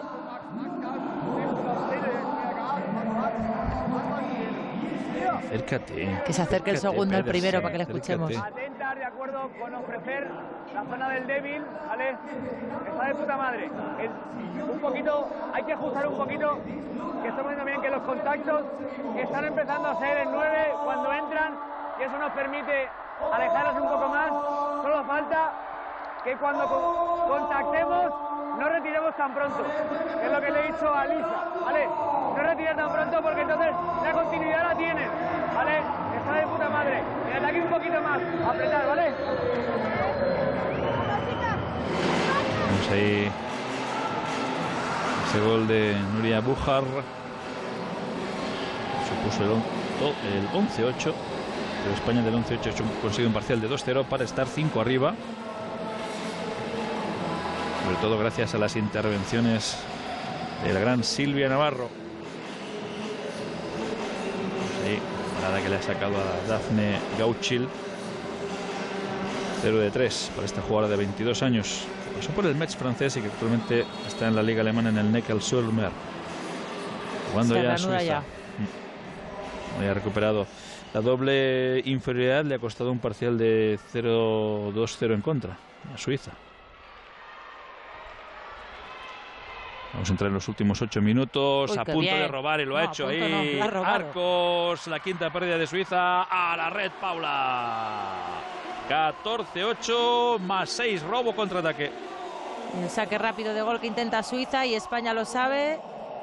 Acércate. Que se acerque el segundo al primero para que le escuchemos. Atentas, de acuerdo con ofrecer la zona del débil, ¿vale? Está de puta madre. El, un poquito, hay que ajustar un poquito, que estamos viendo bien que los contactos están empezando a ser en nueve cuando entran, y eso nos permite alejarnos un poco más. Solo falta que cuando co contactemos no retiremos tan pronto, que es lo que le he dicho a Lisa, ¿vale? No retirar tan pronto porque entonces la continuidad la tienen, ¿vale? Está de puta madre. Y el ataque un poquito más, apretar, ¿vale? Vamos ahí. Ese gol de Nuria Bucher supuso el once ocho, pero España del once ocho consigue un parcial de dos cero para estar cinco arriba. Sobre todo gracias a las intervenciones de la gran Silvia Navarro. Sí, parada que le ha sacado a Daphne Gauchil. cero de tres para esta jugadora de veintidós años. Pasó por el Metz francés y que actualmente está en la liga alemana en el Neckarsulm. Jugando ya a Suiza. Ya. Hoy ha recuperado. La doble inferioridad le ha costado un parcial de cero dos cero en contra a Suiza. Vamos a entrar en los últimos ocho minutos. Uy, a punto bien. de robar y lo no, ha hecho ahí. No, Arcos, la quinta pérdida de Suiza. A la red, Paula. catorce ocho más seis, robo contraataque. El saque rápido de gol que intenta Suiza y España lo sabe.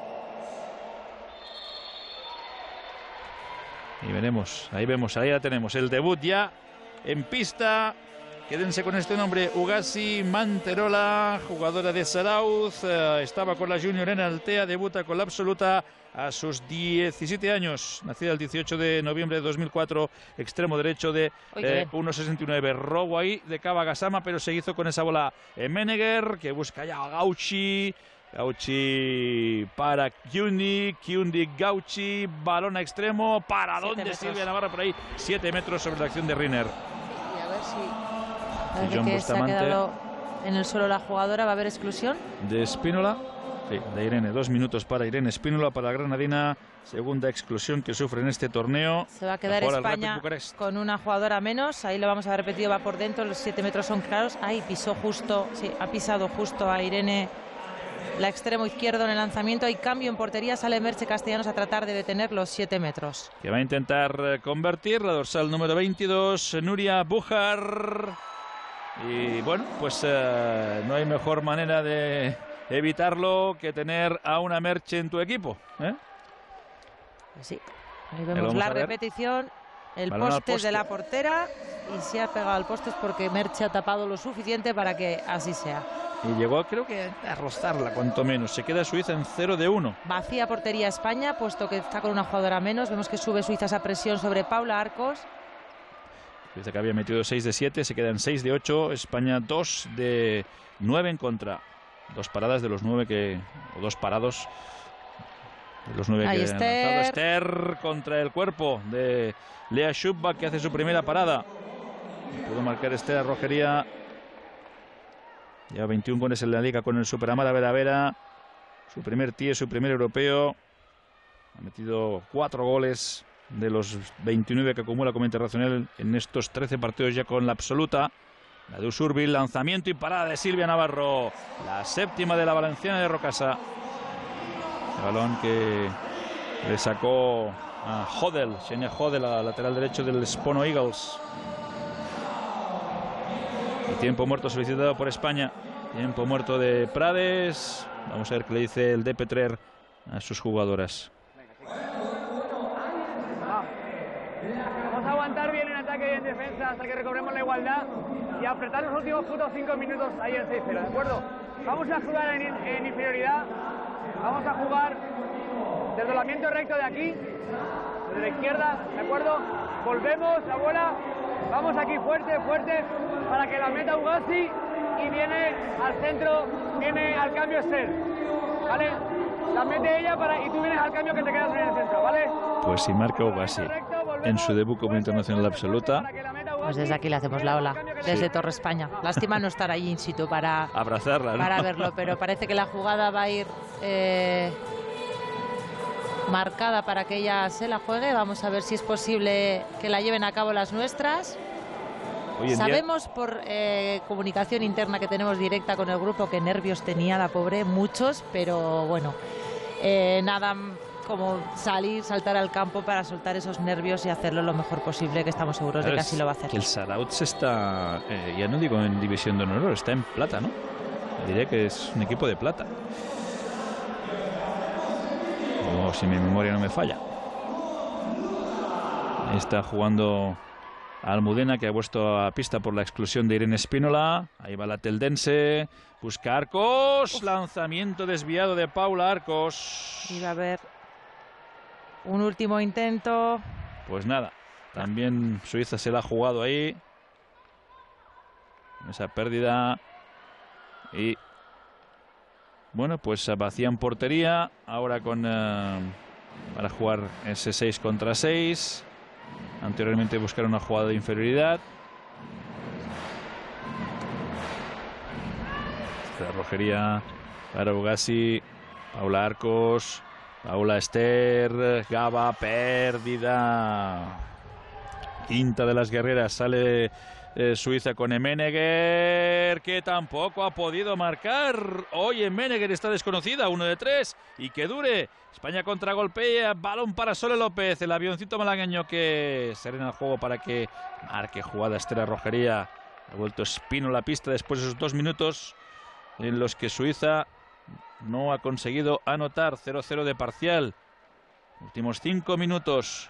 Y veremos, ahí vemos, ahí la tenemos. El debut ya en pista. Quédense con este nombre, Ugasi Manterola, jugadora de Zarauz, eh, estaba con la Junior en Altea, debuta con la absoluta a sus diecisiete años, nacida el dieciocho de noviembre de dos mil cuatro, extremo derecho de eh, uno sesenta y nueve, robo ahí de Gaba Gazama, pero se hizo con esa bola en Menegger, que busca ya a Gauchi, Gauchi para Kyundi, Kyundi Gauchi, balón a extremo, para dónde Silvia Navarro por ahí, siete metros sobre la acción de Rinner. Y a ver si... Parece que se ha quedado en el suelo la jugadora. ¿Va a haber exclusión? De Spínola, sí, de Irene. Dos minutos para Irene Spínola, para la granadina. Segunda exclusión que sufre en este torneo. Se va a quedar España con una jugadora menos. Ahí lo vamos a ver repetido, va por dentro. Los siete metros son claros. Ahí pisó justo, sí, ha pisado justo a Irene, la extremo izquierdo en el lanzamiento. Hay cambio en portería. Sale Merche Castellanos a tratar de detener los siete metros. Que va a intentar convertir la dorsal número veintidós, Nuria Bucher. Y bueno, pues eh, no hay mejor manera de evitarlo que tener a una Merche en tu equipo, ¿eh? Sí, ahí vemos la repetición, el poste, poste de la portera, y si ha pegado al poste es porque Merche ha tapado lo suficiente para que así sea. Y llegó, creo que a rozarla cuanto menos. Se queda Suiza en cero de uno. Vacía portería España, puesto que está con una jugadora menos. Vemos que sube Suiza esa presión sobre Paula Arcos. Suiza que había metido seis de siete, se queda en seis de ocho. España dos de nueve en contra. Dos paradas de los nueve que... o dos parados de los nueve. Ahí que Esther. han lanzado. Esther contra el cuerpo de Lea Schubach, que hace su primera parada. Pudo marcar Esther Rogería. Ya veintiún goles en la liga con el Superamara Vera Vera. su primer tee, su primer europeo. Ha metido cuatro goles de los veintinueve que acumula como internacional en estos trece partidos ya con la absoluta. La de Usurbil, lanzamiento y parada de Silvia Navarro. La séptima de la valenciana de Rocasa. El balón que le sacó a Hodel, Xenia Hodel, a lateral derecho del Spono Eagles. El tiempo muerto solicitado por España. Tiempo muerto de Prades. Vamos a ver qué le dice el de Petrer a sus jugadoras. Vamos a aguantar bien en ataque y en defensa hasta que recobremos la igualdad y apretar los últimos putos cinco minutos ahí en seis cero, ¿de acuerdo? Vamos a jugar en, en inferioridad, vamos a jugar desdoblamiento recto de aquí, desde la izquierda, ¿de acuerdo? Volvemos, la bola, vamos aquí fuerte, fuerte, para que la meta Ugasi y viene al centro, viene al cambio Esther, ¿vale? La mete ella para, y tú vienes al cambio que te quedas en el centro, ¿vale? Pues si marca Ugasi en su debut como internacional absoluta. Pues desde aquí le hacemos la ola, desde sí. Torre España. Lástima no estar allí in situ para abrazarla, ¿no? Para verlo, pero parece que la jugada va a ir eh, marcada para que ella se la juegue. Vamos a ver si es posible que la lleven a cabo las nuestras. Hoy en Sabemos día... por eh, comunicación interna que tenemos directa con el grupo que nervios tenía la pobre, muchos, pero bueno, eh, nada como salir, saltar al campo para soltar esos nervios y hacerlo lo mejor posible, que estamos seguros de que así lo va a hacer. Que el Sarauts está, eh, ya no digo en división de honor, está en plata, ¿no? Diría que es un equipo de plata. O si mi memoria no me falla. Ahí está jugando Almudena, que ha puesto a pista por la exclusión de Irene Espínola. Ahí va la teldense. Busca Arcos. Uf. Lanzamiento desviado de Paula Arcos. Iba a haber un último intento. Pues nada. También Suiza se la ha jugado ahí. Esa pérdida. Y bueno, pues vacían portería. Ahora con uh, para jugar ese seis contra seis. Anteriormente buscaron una jugada de inferioridad. La rojería para Ugasi. Paula Arcos. Paula Esther. Gaba, pérdida. Quinta de las guerreras. Sale eh, Suiza con Emenegger, que tampoco ha podido marcar. Hoy Emenegger está desconocida. Uno de tres. Y que dure. España contragolpea, balón para Sole López, el avioncito malagueño que serena el juego para que marque jugada Esther Rojería. Ha vuelto Espino la pista después de esos dos minutos en los que Suiza no ha conseguido anotar. Cero cero de parcial. Últimos cinco minutos.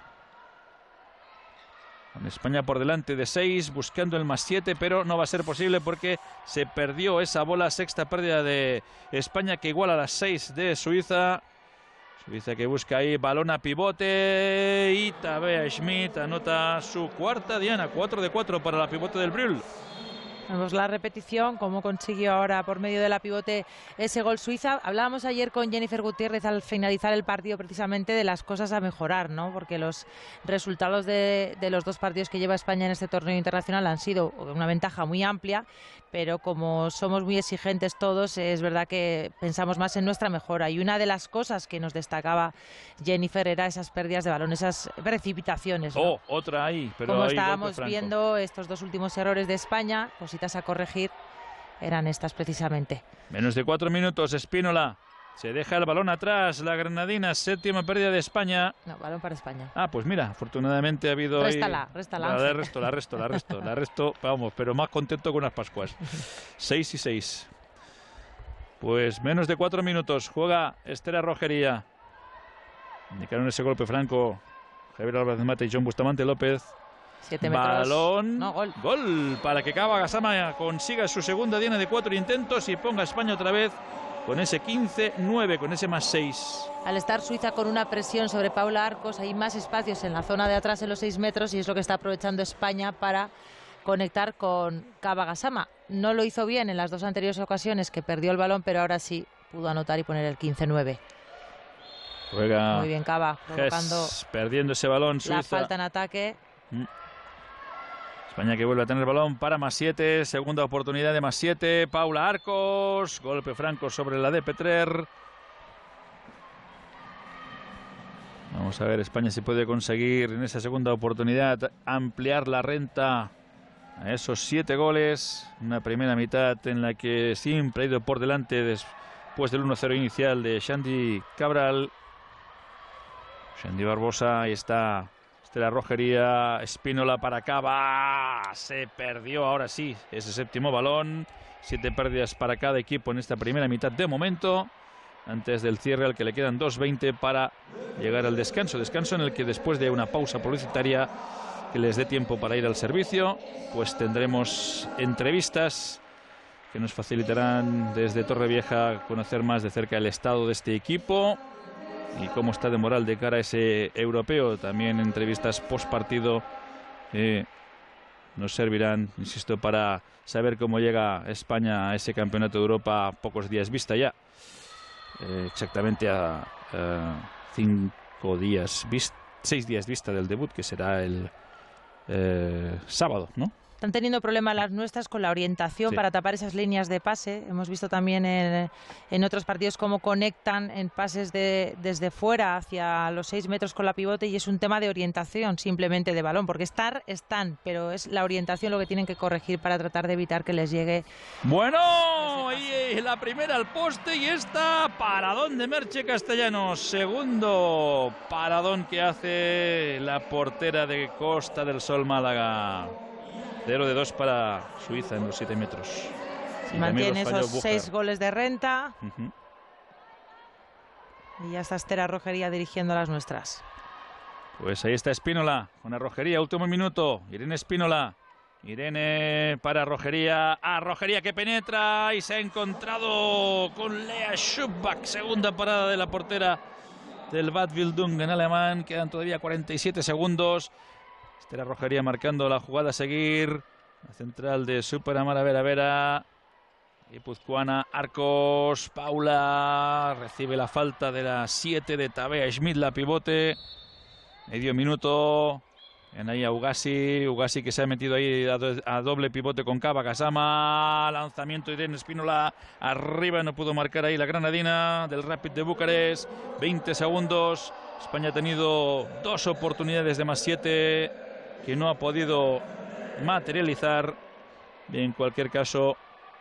Con España por delante de seis, buscando el más siete, pero no va a ser posible porque se perdió esa bola. Sexta pérdida de España que iguala a las seis de Suiza. Suiza que busca ahí balón a pivote y Tabea Schmidt anota su cuarta diana. cuatro de cuatro para la pivote del Brühl. Vemos la repetición, cómo consiguió ahora por medio de la pivote ese gol Suiza. Hablábamos ayer con Jennifer Gutiérrez al finalizar el partido precisamente de las cosas a mejorar, ¿no? Porque los resultados de, de los dos partidos que lleva España en este torneo internacional han sido una ventaja muy amplia, pero como somos muy exigentes todos, es verdad que pensamos más en nuestra mejora. Y una de las cosas que nos destacaba Jennifer era esas pérdidas de balón, esas precipitaciones, ¿no? Oh, otra ahí, pero como ahí estábamos viendo estos dos últimos errores de España, cositas a corregir, eran estas precisamente. Menos de cuatro minutos, Espínola se deja el balón atrás, la granadina, séptima pérdida de España. No, balón para España. Ah, pues mira, afortunadamente ha habido réstala, ahí... réstala, la resto, la resto, la resto, la resto, vamos, pero más contento con las Pascuas. seis y seis. Pues menos de cuatro minutos, juega Esther Rojería. Indicaron ese golpe franco Javier Álvarez Mate y John Bustamante López. Siete metros. Balón, no, gol. gol para que Cava Gasama consiga su segunda diana de cuatro intentos y ponga a España otra vez con ese quince nueve, con ese más seis. Al estar Suiza con una presión sobre Paula Arcos, hay más espacios en la zona de atrás en los seis metros y es lo que está aprovechando España para conectar con Cava Gasama. No lo hizo bien en las dos anteriores ocasiones que perdió el balón, pero ahora sí pudo anotar y poner el quince nueve. Juega muy bien Cava, provocando Hess, perdiendo ese balón Suiza. La falta en ataque. Mm. España que vuelve a tener balón para más siete, segunda oportunidad de más siete, Paula Arcos, golpe franco sobre la de Petrer. Vamos a ver España si puede conseguir en esa segunda oportunidad ampliar la renta a esos siete goles. Una primera mitad en la que siempre ha ido por delante después del uno cero inicial de Xandi Cabral. Xandi Barbosa, ahí está Estela Rogería, Spínola para Cava. Se perdió ahora sí ese séptimo balón. Siete pérdidas para cada equipo en esta primera mitad de momento. Antes del cierre al que le quedan dos veinte para llegar al descanso. Descanso en el que después de una pausa publicitaria que les dé tiempo para ir al servicio, pues tendremos entrevistas que nos facilitarán desde Torrevieja conocer más de cerca el estado de este equipo y cómo está de moral de cara a ese europeo. También entrevistas post partido que nos servirán, insisto, para saber cómo llega España a ese campeonato de Europa a pocos días vista ya. Eh, exactamente a, a cinco días, vist, seis días vista del debut, que será el eh, sábado, ¿no? Están teniendo problemas las nuestras con la orientación sí. para tapar esas líneas de pase. Hemos visto también en, en otros partidos cómo conectan en pases de, desde fuera hacia los seis metros con la pivote, y es un tema de orientación simplemente de balón, porque estar están, pero es la orientación lo que tienen que corregir para tratar de evitar que les llegue. Bueno, y la primera al poste y esta paradón de Merche Castellanos. Segundo paradón que hace la portera de Costa del Sol Málaga. cero de dos para Suiza en los siete metros. Se mantiene esos seis goles de renta. Uh-huh. Y ya está Estela Rogería dirigiendo a las nuestras. Pues ahí está Spínola con la Rogería, último minuto. Irene Spínola. Irene para Rogería. A Rogería que penetra y se ha encontrado con Lea Schubach. Segunda parada de la portera del Bad Wildung en alemán. Quedan todavía cuarenta y siete segundos. Estela Rogería marcando la jugada a seguir. La central de Super Amara Vera Vera. Guipuzcoana, Arcos, Paula. Recibe la falta de la siete de Tabea Schmidt, la pivote. Medio minuto. En ahí a Ugasi. Ugasi que se ha metido ahí a, do a doble pivote con Cava Kasama. Lanzamiento de Irene Spínola. Arriba, no pudo marcar ahí la granadina del Rapid de Bucarest. veinte segundos. España ha tenido dos oportunidades de más siete que no ha podido materializar. En cualquier caso,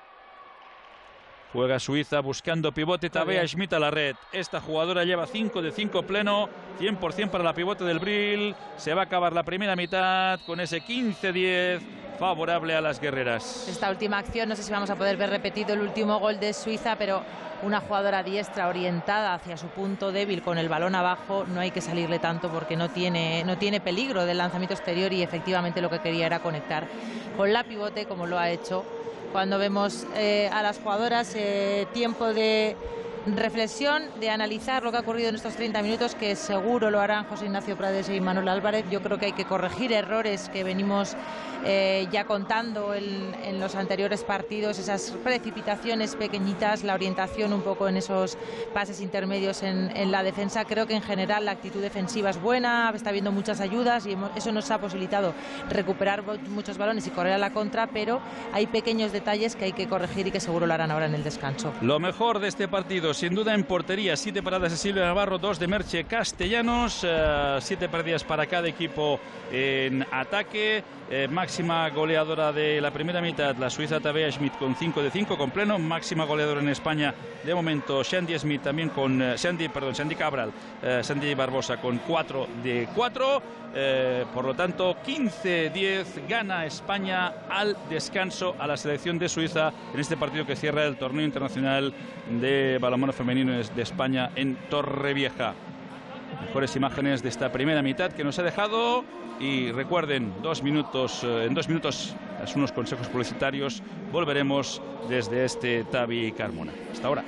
juega Suiza buscando pivote. Tabea Schmidt a la red. Esta jugadora lleva cinco de cinco pleno. cien por cien para la pivote del Bril. Se va a acabar la primera mitad con ese quince diez favorable a las guerreras. Esta última acción, no sé si vamos a poder ver repetido el último gol de Suiza, pero una jugadora diestra orientada hacia su punto débil con el balón abajo, no hay que salirle tanto porque no tiene, no tiene peligro del lanzamiento exterior, y efectivamente lo que quería era conectar con la pivote como lo ha hecho. Cuando vemos eh, a las jugadoras, eh, tiempo de reflexión, de analizar lo que ha ocurrido en estos treinta minutos, que seguro lo harán José Ignacio Prades y Manuel Álvarez. Yo creo que hay que corregir errores que venimos eh, ya contando en, en los anteriores partidos, esas precipitaciones pequeñitas, la orientación un poco en esos pases intermedios en, en la defensa. Creo que en general la actitud defensiva es buena, está habiendo muchas ayudas y hemos, eso nos ha posibilitado recuperar muchos balones y correr a la contra, pero hay pequeños detalles que hay que corregir y que seguro lo harán ahora en el descanso. Lo mejor de este partido, sin duda, en portería, siete paradas de Silvia Navarro, dos de Merche Castellanos, uh, siete pérdidas para cada equipo en ataque. Eh, máxima goleadora de la primera mitad, la suiza Tabea Schmidt con cinco de cinco con pleno. Máxima goleadora en España de momento, Xandi Schmidt también con uh, Xandi, perdón, Xandi Cabral, uh, Xandi Barbosa con cuatro de cuatro. Eh, por lo tanto, quince diez gana España al descanso a la selección de Suiza en este partido que cierra el torneo internacional de balonmano femenino de España en Torrevieja. Mejores imágenes de esta primera mitad que nos ha dejado, y recuerden, dos minutos, eh, en dos minutos, tras unos consejos publicitarios, volveremos desde este Tavi Carmona. Hasta ahora.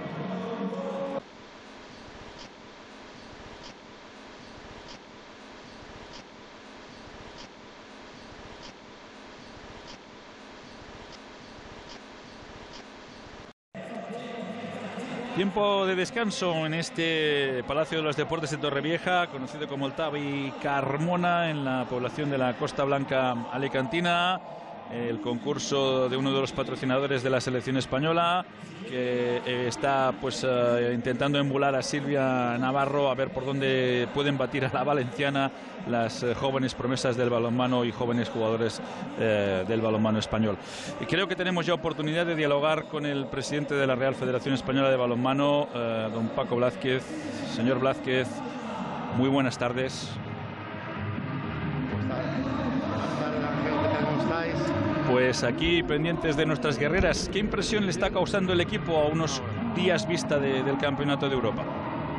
Tiempo de descanso en este Palacio de los Deportes de Torrevieja, conocido como el Tavi Carmona, en la población de la Costa Blanca alicantina. el concurso de uno de los patrocinadores de la selección española, que eh, está pues eh, intentando emular a Silvia Navarro a ver por dónde pueden batir a la valenciana las eh, jóvenes promesas del balonmano y jóvenes jugadores eh, del balonmano español. Y creo que tenemos ya oportunidad de dialogar con el presidente de la Real Federación Española de Balonmano, eh, don Paco Blázquez. Señor Blázquez, muy buenas tardes. Pues aquí pendientes de nuestras guerreras. ¿Qué impresión le está causando el equipo a unos días vista de, del Campeonato de Europa?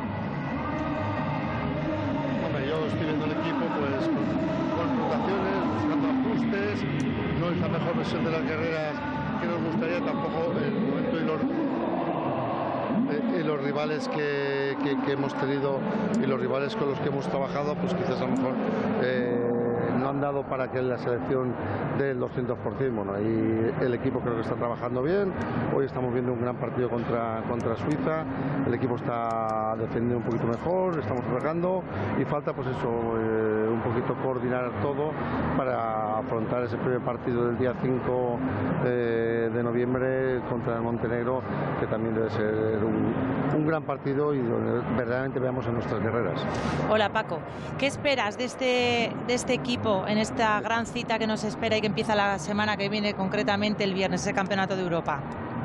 Hombre, yo estoy viendo el equipo pues con, con rotaciones, buscando ajustes. No es la mejor versión de las guerreras que nos gustaría, tampoco el momento y los, eh, y los rivales que, que, que hemos tenido y los rivales con los que hemos trabajado, pues quizás a lo mejor eh, no han dado para que la selección del doscientos por ciento. Bueno, ahí el equipo creo que está trabajando bien. Hoy estamos viendo un gran partido contra, contra Suiza. El equipo está defendiendo un poquito mejor, estamos atacando y falta pues eso, eh, un poquito coordinar todo para afrontar ese primer partido del día cinco eh, de noviembre contra el Montenegro, que también debe ser un, un gran partido y donde verdaderamente veamos a nuestras guerreras. Hola Paco, ¿qué esperas de este, de este equipo en esta gran cita que nos espera y que empieza la semana que viene, concretamente el viernes, ese Campeonato de Europa?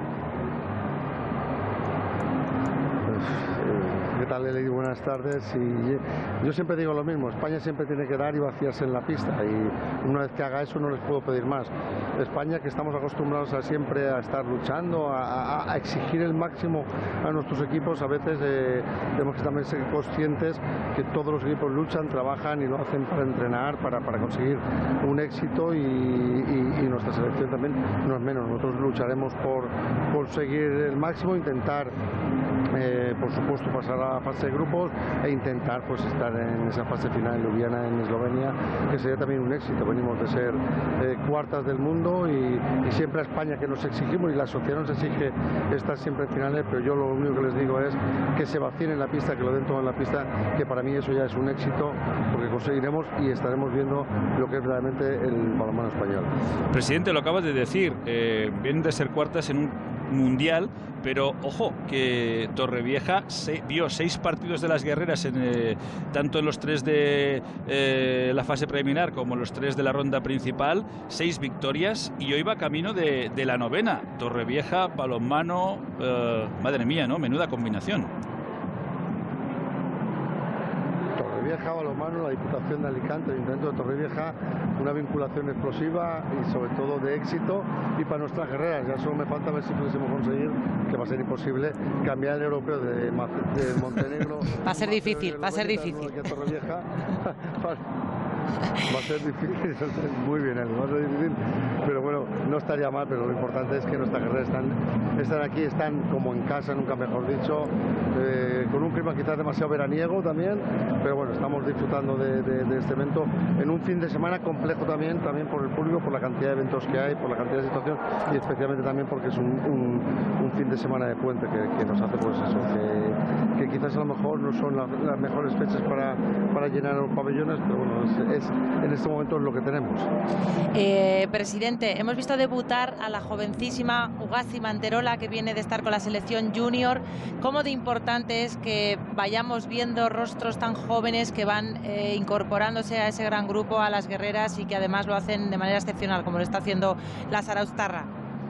¿Qué tal, Eli? Buenas tardes. Y yo siempre digo lo mismo, España siempre tiene que dar y vaciarse en la pista, y una vez que haga eso no les puedo pedir más. España, que estamos acostumbrados a siempre a estar luchando, a, a, a exigir el máximo a nuestros equipos, a veces eh, tenemos que también ser conscientes que todos los equipos luchan, trabajan y lo hacen para entrenar, para, para conseguir un éxito, y, y, y nuestra selección también no es menos. Nosotros lucharemos por conseguir el máximo, intentar eh, por supuesto pasar a la fase de grupos e intentar pues estar en esa fase final en Ljubljana, en Eslovenia, que sería también un éxito. Venimos de ser eh, cuartas del mundo y, y siempre a España, que nos exigimos, y la sociedad nos exige estar siempre en finales, pero yo lo único que les digo es que se vacíen en la pista, que lo den todo en la pista, que para mí eso ya es un éxito, porque conseguiremos y estaremos viendo lo que es realmente el balonmano español. Presidente, lo acabas de decir, eh, vienen de ser cuartas en un mundial, pero ojo, que Torrevieja se, vio seis partidos de las guerreras, en, eh, tanto en los tres de eh, la fase preliminar como en los tres de la ronda principal, seis victorias, y hoy va camino de, de la novena. Torrevieja, balonmano, eh, madre mía, ¿no? Menuda combinación. Torrevieja, balonmano, la Diputación de Alicante, el Ayuntamiento de Torrevieja, una vinculación explosiva y sobre todo de éxito, y para nuestras guerreras ya solo me falta ver si pudiésemos conseguir, que va a ser imposible, cambiar el europeo de, de Montenegro. Va a ser difícil, va a ser difícil. Torrevieja va a ser difícil, muy bien, va a ser difícil, pero bueno, no estaría mal, pero lo importante es que nuestras guerreras están, están aquí, están como en casa, nunca mejor dicho, eh, con un clima quizás demasiado veraniego también, pero bueno, estamos disfrutando de, de, de este evento en un fin de semana complejo también, también por el público, por la cantidad de eventos que hay, por la cantidad de situación, y especialmente también porque es un, un, un fin de semana de puente que, que nos hace pues eso, que, que quizás a lo mejor no son la, las mejores fechas para, para llenar los pabellones, pero bueno, es, es en este momento es lo que tenemos. Eh, presidente, hemos visto debutar a la jovencísima Ugasi Manterola, que viene de estar con la selección junior. ¿Cómo de importante es que vayamos viendo rostros tan jóvenes que van eh, incorporándose a ese gran grupo, a las guerreras, y que además lo hacen de manera excepcional, como lo está haciendo la Zarauztarra?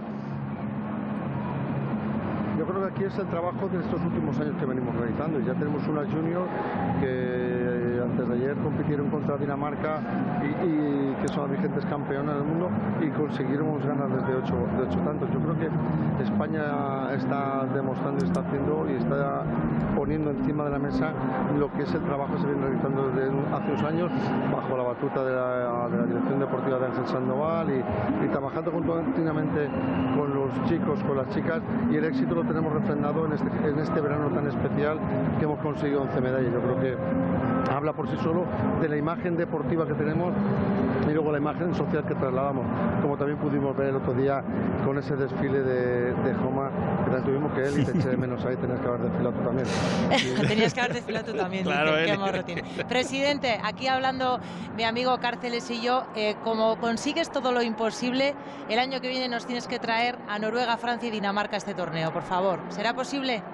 Yo creo que aquí es el trabajo de estos últimos años que venimos realizando, y ya tenemos unas juniors que antes de ayer compitieron contra Dinamarca y, y que son las vigentes campeonas del mundo, y conseguimos ganarles de ocho, de ocho tantos. Yo creo que España está demostrando y está haciendo y está poniendo encima de la mesa lo que es el trabajo que se viene realizando desde hace unos años bajo la batuta de la, de la Dirección Deportiva de Ángel Sandoval, y, y trabajando continuamente con los chicos, con las chicas, y el éxito lo tenemos refrendado en este, en este verano tan especial, que hemos conseguido once medallas. Yo creo que habla por sí solo de la imagen imagen deportiva que tenemos y luego la imagen social que trasladamos, como también pudimos ver el otro día con ese desfile de, de Joma, que también tuvimos que él y te eché de menos ahí, tenías que haber desfilado tú también. Tenías que haber desfilado tú también. Claro, qué, él. qué morro tiene. Presidente, aquí hablando mi amigo Cárceles y yo, eh, como consigues todo lo imposible, el año que viene nos tienes que traer a Noruega, Francia y Dinamarca a este torneo, por favor. ¿Será posible?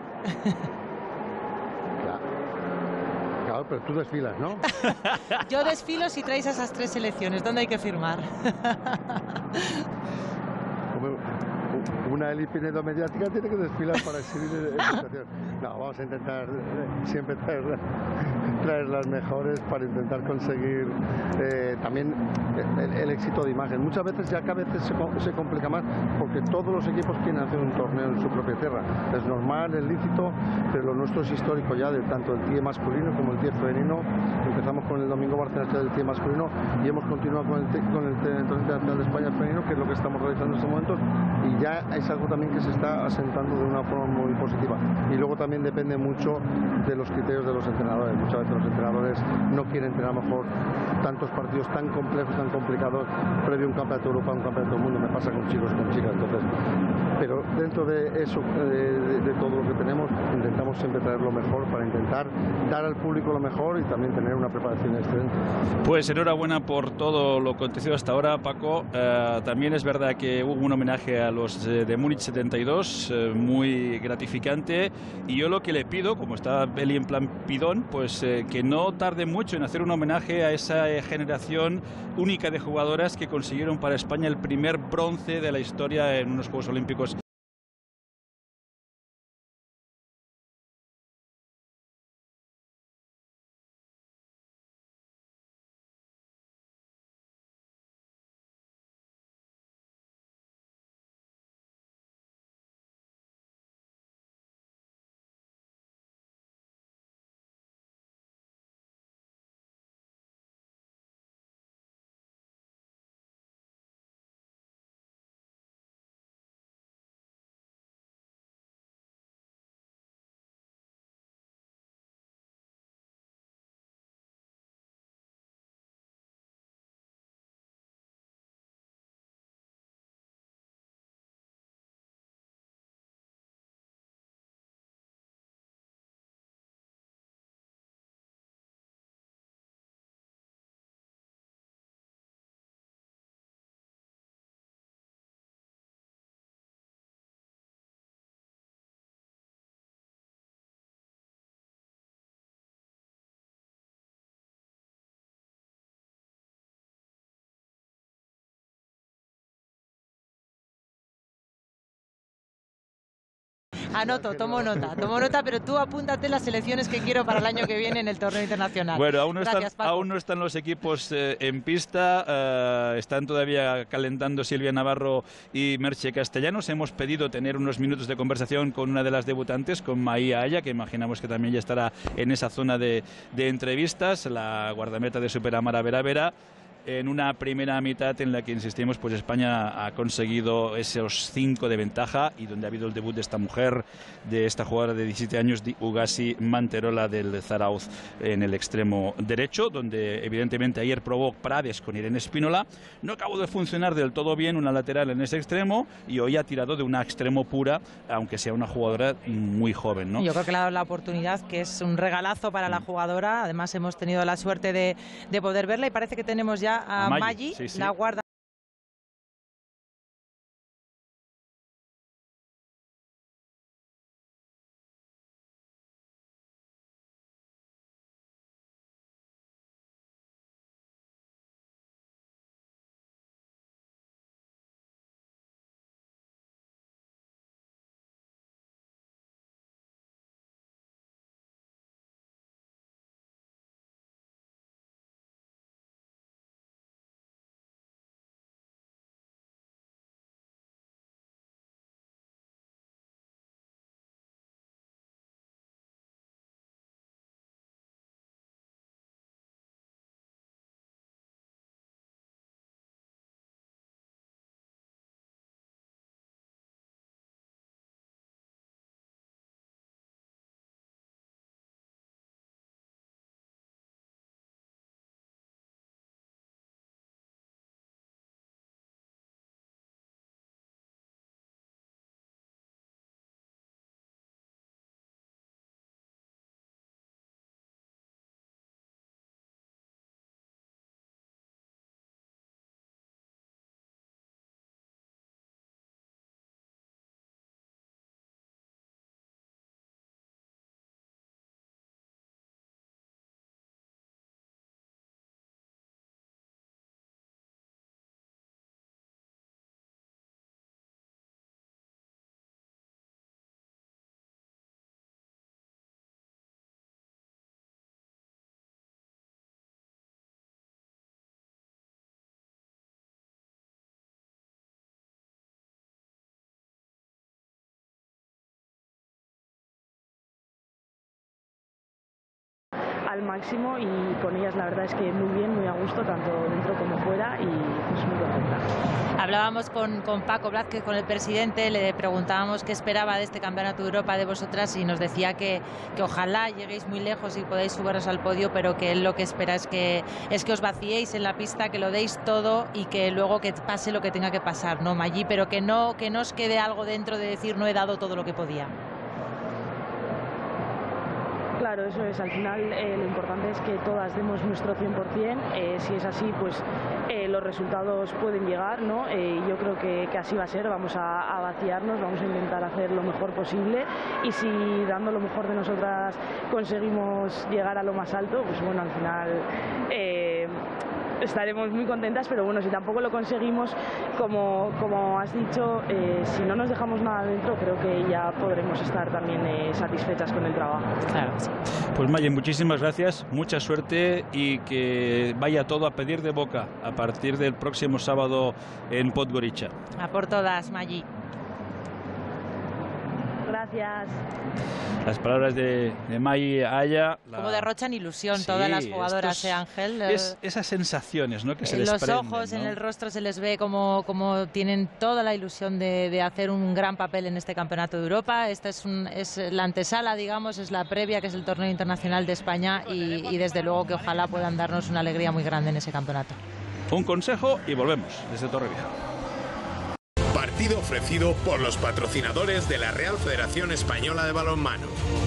Claro. Claro, pero tú desfilas, ¿no? Yo desfilo si traes a esas tres selecciones. ¿Dónde hay que firmar? Una élite mediática tiene que desfilar para exhibir esa situación. No, vamos a intentar siempre traer, traer las mejores para intentar conseguir eh, también el, el éxito de imagen. Muchas veces ya cada vez se, se complica más porque todos los equipos quieren hacer un torneo en su propia tierra. Es normal, es lícito, pero lo nuestro es histórico ya, de tanto el T I E masculino como el T I E femenino. Empezamos con el domingo Barcelona del T I E masculino y hemos continuado con el, con el Torneo Internacional de España femenino, que es lo que estamos realizando en estos momentos, y ya es algo también que se está asentando de una forma muy positiva. Y luego también depende mucho de los criterios de los entrenadores. Muchas veces los entrenadores no quieren tener a lo mejor tantos partidos tan complejos, tan complicados previo a un campeonato de Europa, un campeonato del mundo. Me pasa con chicos, con chicas. Entonces, pero dentro de eso, de, de, de todo lo que tenemos, intentamos siempre traer lo mejor para intentar dar al público lo mejor y también tener una preparación excelente. Pues enhorabuena por todo lo acontecido hasta ahora, Paco. Uh, también es verdad que hubo un homenaje a los de, de Múnich setenta y dos, uh, muy gratificante, y yo lo que le pido, como está Beli en plan pidón, pues eh, que no tarde mucho en hacer un homenaje a esa eh, generación única de jugadoras que consiguieron para España el primer bronce de la historia en unos Juegos Olímpicos. Anoto, tomo nota, tomo nota, pero tú apúntate las selecciones que quiero para el año que viene en el torneo internacional. Bueno, aún no, Gracias, están, aún no están los equipos eh, en pista, eh, están todavía calentando Silvia Navarro y Merche Castellanos. Hemos pedido tener unos minutos de conversación con una de las debutantes, con Maía Aya, que imaginamos que también ya estará en esa zona de, de entrevistas, la guardameta de Superamara Vera Vera, en una primera mitad en la que, insistimos, pues España ha conseguido esos cinco de ventaja y donde ha habido el debut de esta mujer, de esta jugadora de diecisiete años, Ugasi Manterola del Zarauz, en el extremo derecho, donde evidentemente ayer probó Prades con Irene Espínola. No acabó de funcionar del todo bien una lateral en ese extremo y hoy ha tirado de una extremo pura, aunque sea una jugadora muy joven, ¿no? Yo creo que le ha dado la oportunidad, que es un regalazo para la jugadora. Además hemos tenido la suerte de, de poder verla y parece que tenemos ya a Maggi, sí, sí. la guarda al máximo y con ellas la verdad es que muy bien, muy a gusto, tanto dentro como fuera y pues muy contenta. Hablábamos con, con Paco Blázquez, con el presidente, le preguntábamos qué esperaba de este Campeonato de Europa de vosotras y nos decía que, que ojalá lleguéis muy lejos y podáis subiros al podio, pero que él lo que espera es que, es que os vaciéis en la pista, que lo deis todo y que luego que pase lo que tenga que pasar, ¿no, Maggi? Pero que no, que no os quede algo dentro de decir no he dado todo lo que podía. Claro, eso es. Al final eh, lo importante es que todas demos nuestro cien por cien. Eh, si es así, pues eh, los resultados pueden llegar, ¿no? Eh, yo creo que, que así va a ser. Vamos a, a vaciarnos, vamos a intentar hacer lo mejor posible y si dando lo mejor de nosotras conseguimos llegar a lo más alto, pues bueno, al final eh, estaremos muy contentas, pero bueno, si tampoco lo conseguimos, como, como has dicho, eh, si no nos dejamos nada dentro, creo que ya podremos estar también eh, satisfechas con el trabajo. Claro, sí. Pues Maggi, muchísimas gracias, mucha suerte y que vaya todo a pedir de boca a partir del próximo sábado en Podgorica. A por todas, Maggi. Gracias. Las palabras de, de Maggi Aya. La... Como derrochan ilusión sí, todas las jugadoras, es, ¿eh, Ángel? Es, esas sensaciones, ¿no?, que se en les los prenden, ojos, ¿no? en el rostro se les ve como, como tienen toda la ilusión de, de hacer un gran papel en este Campeonato de Europa. Esta es, un, es la antesala, digamos, es la previa, que es el torneo internacional de España y, y desde luego que ojalá puedan darnos una alegría muy grande en ese campeonato. Un consejo y volvemos desde Torrevieja. Partido ofrecido por los patrocinadores de la Real Federación Española de Balonmano.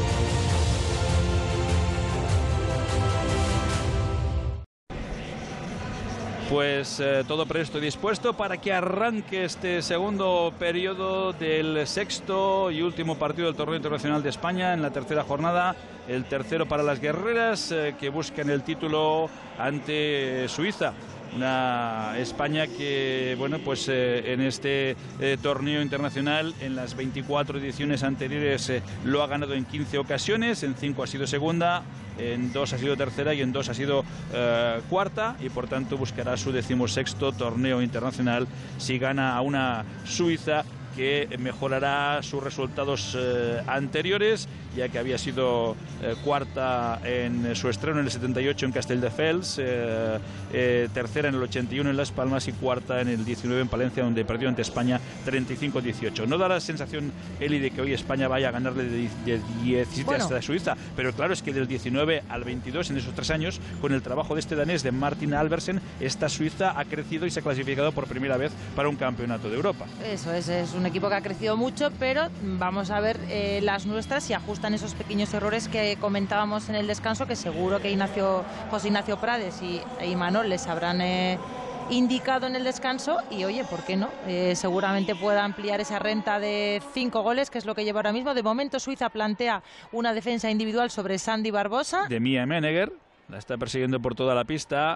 Pues eh, todo presto y dispuesto para que arranque este segundo periodo del sexto y último partido del Torneo Internacional de España en la tercera jornada, el tercero para las guerreras eh, que buscan el título ante Suiza. Una España que, bueno, pues eh, en este eh, torneo internacional, en las veinticuatro ediciones anteriores, eh, lo ha ganado en quince ocasiones, en cinco ha sido segunda, en dos ha sido tercera y en dos ha sido eh, cuarta, y por tanto buscará su decimosexto torneo internacional si gana a una Suiza que mejorará sus resultados eh, anteriores, ya que había sido eh, cuarta en su estreno en el setenta y ocho en Castelldefels, eh, eh, tercera en el ochenta y uno en Las Palmas y cuarta en el diecinueve en Palencia, donde perdió ante España treinta y cinco a dieciocho. No da la sensación, Eli, de que hoy España vaya a ganarle de diecisiete bueno. hasta Suiza, pero claro, es que del diecinueve al veintidós, en esos tres años, con el trabajo de este danés, de Martin Albersen, esta Suiza ha crecido y se ha clasificado por primera vez para un campeonato de Europa. Eso es, es un equipo que ha crecido mucho, pero vamos a ver eh, las nuestras si ajustan esos pequeños errores que comentábamos en el descanso, que seguro que Ignacio, José Ignacio Prades y e Imanol les habrán eh, indicado en el descanso, y oye, ¿por qué no? Eh, seguramente pueda ampliar esa renta de cinco goles, que es lo que lleva ahora mismo. De momento Suiza plantea una defensa individual sobre Sandy Barbosa. De Mia Menegger. La está persiguiendo por toda la pista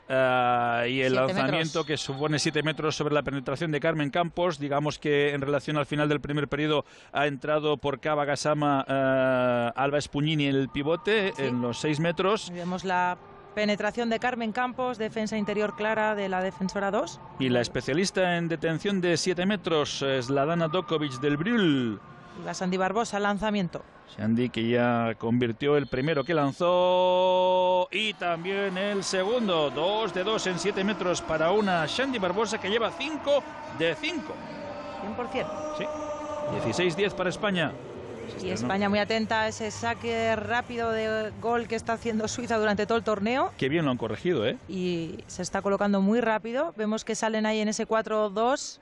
uh, y el lanzamiento metros. que supone siete metros sobre la penetración de Carmen Campos. Digamos que en relación al final del primer periodo ha entrado por Cava Gasama uh, Alba Espugnini en el pivote, sí, en los seis metros. Y vemos la penetración de Carmen Campos, defensa interior clara de la defensora dos. Y la especialista en detención de siete metros es la Dana Dokovic del Brühl. Y la Sandy Barbosa, lanzamiento. Sandy, que ya convirtió el primero que lanzó y también el segundo. Dos de dos en siete metros para una Sandy Barbosa que lleva cinco de cinco. cien por ciento. Sí. dieciséis diez para España. Y España muy atenta a ese saque rápido de gol que está haciendo Suiza durante todo el torneo. Qué bien lo han corregido, ¿eh? Y se está colocando muy rápido. Vemos que salen ahí en ese cuatro dos.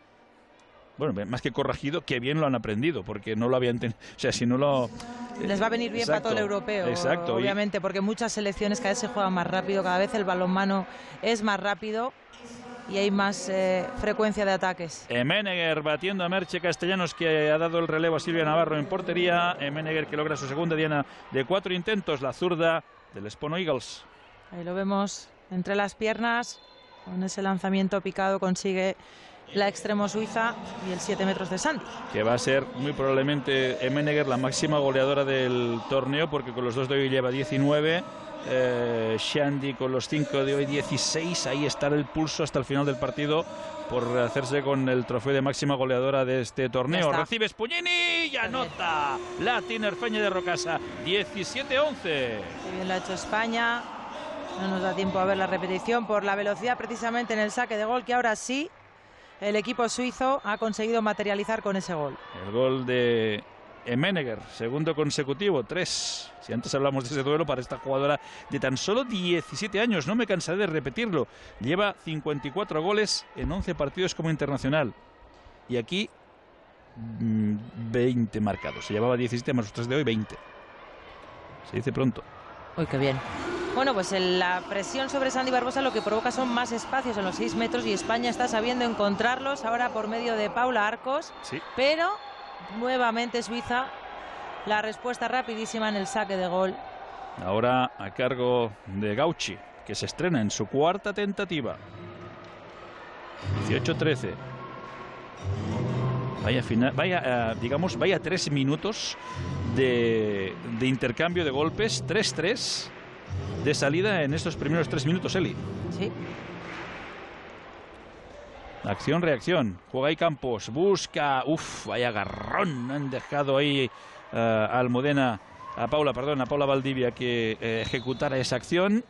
Bueno, más que corregido, qué bien lo han aprendido, porque no lo habían tenido. O sea, si no lo... Les va a venir bien, exacto, para todo el europeo, exacto, obviamente, y... porque muchas selecciones cada vez se juegan más rápido, cada vez el balonmano es más rápido y hay más eh, frecuencia de ataques. Menegger batiendo a Merche Castellanos, que ha dado el relevo a Silvia Navarro en portería. Menegger, que logra su segunda diana de cuatro intentos, la zurda del Spono Eagles. Ahí lo vemos entre las piernas, con ese lanzamiento picado consigue la extremo suiza y el siete metros de Sandy. Que va a ser muy probablemente Menegger la máxima goleadora del torneo, porque con los dos de hoy lleva diecinueve. eh, Shandy con los cinco de hoy, dieciséis. Ahí estará el pulso hasta el final del partido por hacerse con el trofeo de máxima goleadora de este torneo. Recibe Spugnini y anota la tinerfeña de Rocasa, diecisiete once. Qué bien lo ha hecho España. No nos da tiempo a ver la repetición por la velocidad precisamente en el saque de gol, que ahora sí el equipo suizo ha conseguido materializar con ese gol. El gol de Emenegger, segundo consecutivo, tres. Si antes hablamos de ese duelo, para esta jugadora de tan solo diecisiete años, no me cansaré de repetirlo, lleva cincuenta y cuatro goles en once partidos como internacional. Y aquí mmm, veinte marcados. Se llevaba diecisiete más los tres de hoy, veinte. Se dice pronto. Uy, qué bien. Bueno, pues la presión sobre Sandy Barbosa lo que provoca son más espacios en los seis metros y España está sabiendo encontrarlos ahora por medio de Paula Arcos. Sí. Pero nuevamente Suiza, la respuesta rapidísima en el saque de gol. Ahora a cargo de Gauchi, que se estrena en su cuarta tentativa. dieciocho trece. Vaya final, vaya, uh, digamos, vaya tres minutos de, de intercambio de golpes, tres tres de salida en estos primeros tres minutos, Eli. Sí. Acción, reacción. Juega ahí Campos, busca, uff, vaya agarrón. Han dejado ahí uh, a Almudena, a Paula, perdón, a Paula Valdivia que eh, ejecutara esa acción.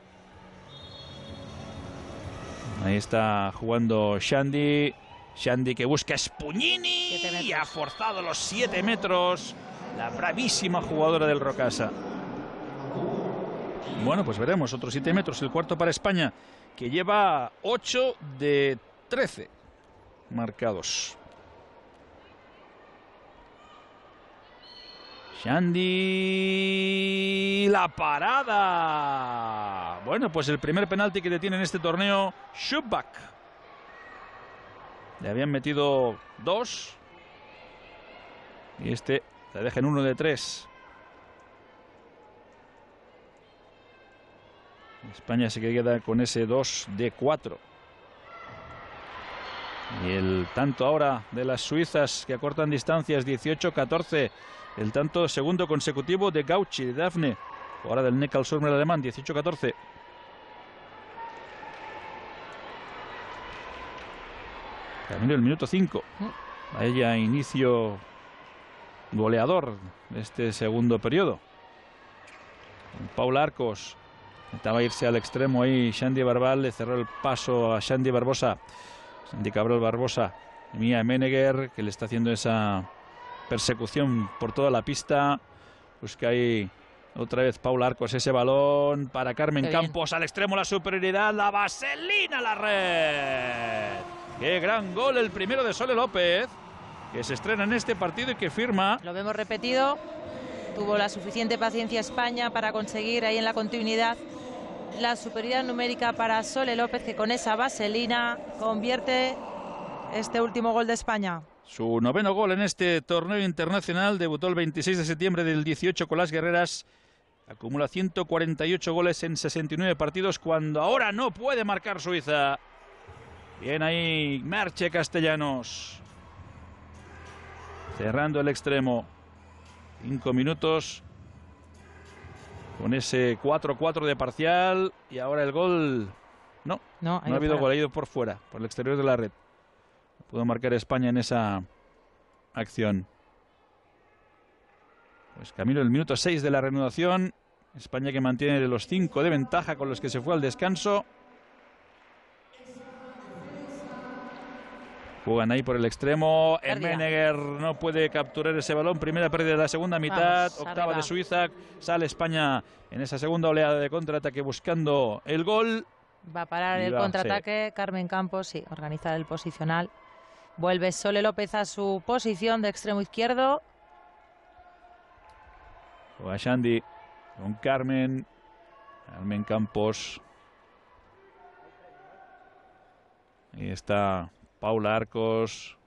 Ahí está jugando Shandy. Shandy que busca Spugnini y ha forzado los siete metros. La bravísima jugadora del Rocasa. Bueno, pues veremos, otros siete metros, el cuarto para España, que lleva ocho de trece marcados. Shandy, la parada. Bueno, pues el primer penalti que detiene en este torneo, Schubach. Le habían metido dos y este le dejan uno de tres. España se queda con ese dos de cuatro. Y el tanto ahora de las suizas que acortan distancias, dieciocho catorce. El tanto segundo consecutivo de Gauchi, de Dafne. Ahora del Neckarsulm alemán, dieciocho catorce. Camino el minuto cinco. Vaya inicio goleador de este segundo periodo. Paula Arcos intentaba irse al extremo ahí. Shandy Barbal le cerró el paso a Shandy Barbosa. Sandy Cabral Barbosa. Mía Emenegger, que le está haciendo esa persecución por toda la pista. Busca ahí otra vez Paula Arcos ese balón para Carmen Campos. Al extremo la superioridad. La vaselina a la red. Qué gran gol el primero de Sole López, que se estrena en este partido y que firma. Lo vemos repetido. Tuvo la suficiente paciencia España para conseguir ahí en la continuidad la superioridad numérica para Sole López, que con esa vaselina convierte este último gol de España. Su noveno gol en este torneo internacional. Debutó el veintiséis de septiembre del dieciocho con las guerreras. Acumula ciento cuarenta y ocho goles en sesenta y nueve partidos, cuando ahora no puede marcar Suiza. Bien ahí Merche Castellanos, cerrando el extremo. Cinco minutos con ese cuatro cuatro de parcial. Y ahora el gol. No, no, no ha habido gol, ha ido por fuera, por el exterior de la red. Pudo marcar España en esa acción. Pues camino el minuto seis de la reanudación. España que mantiene los cinco de ventaja con los que se fue al descanso. Juegan ahí por el extremo. Emenegger no puede capturar ese balón. Primera pérdida de la segunda mitad. Vamos, octava arriba de Suiza. Sale España en esa segunda oleada de contraataque buscando el gol. Va a parar el va, contraataque. Sí. Carmen Campos, sí, organizar el posicional. Vuelve Sole López a su posición de extremo izquierdo. Juega Shandy con Carmen. Carmen Campos. Ahí está Paula Arcos.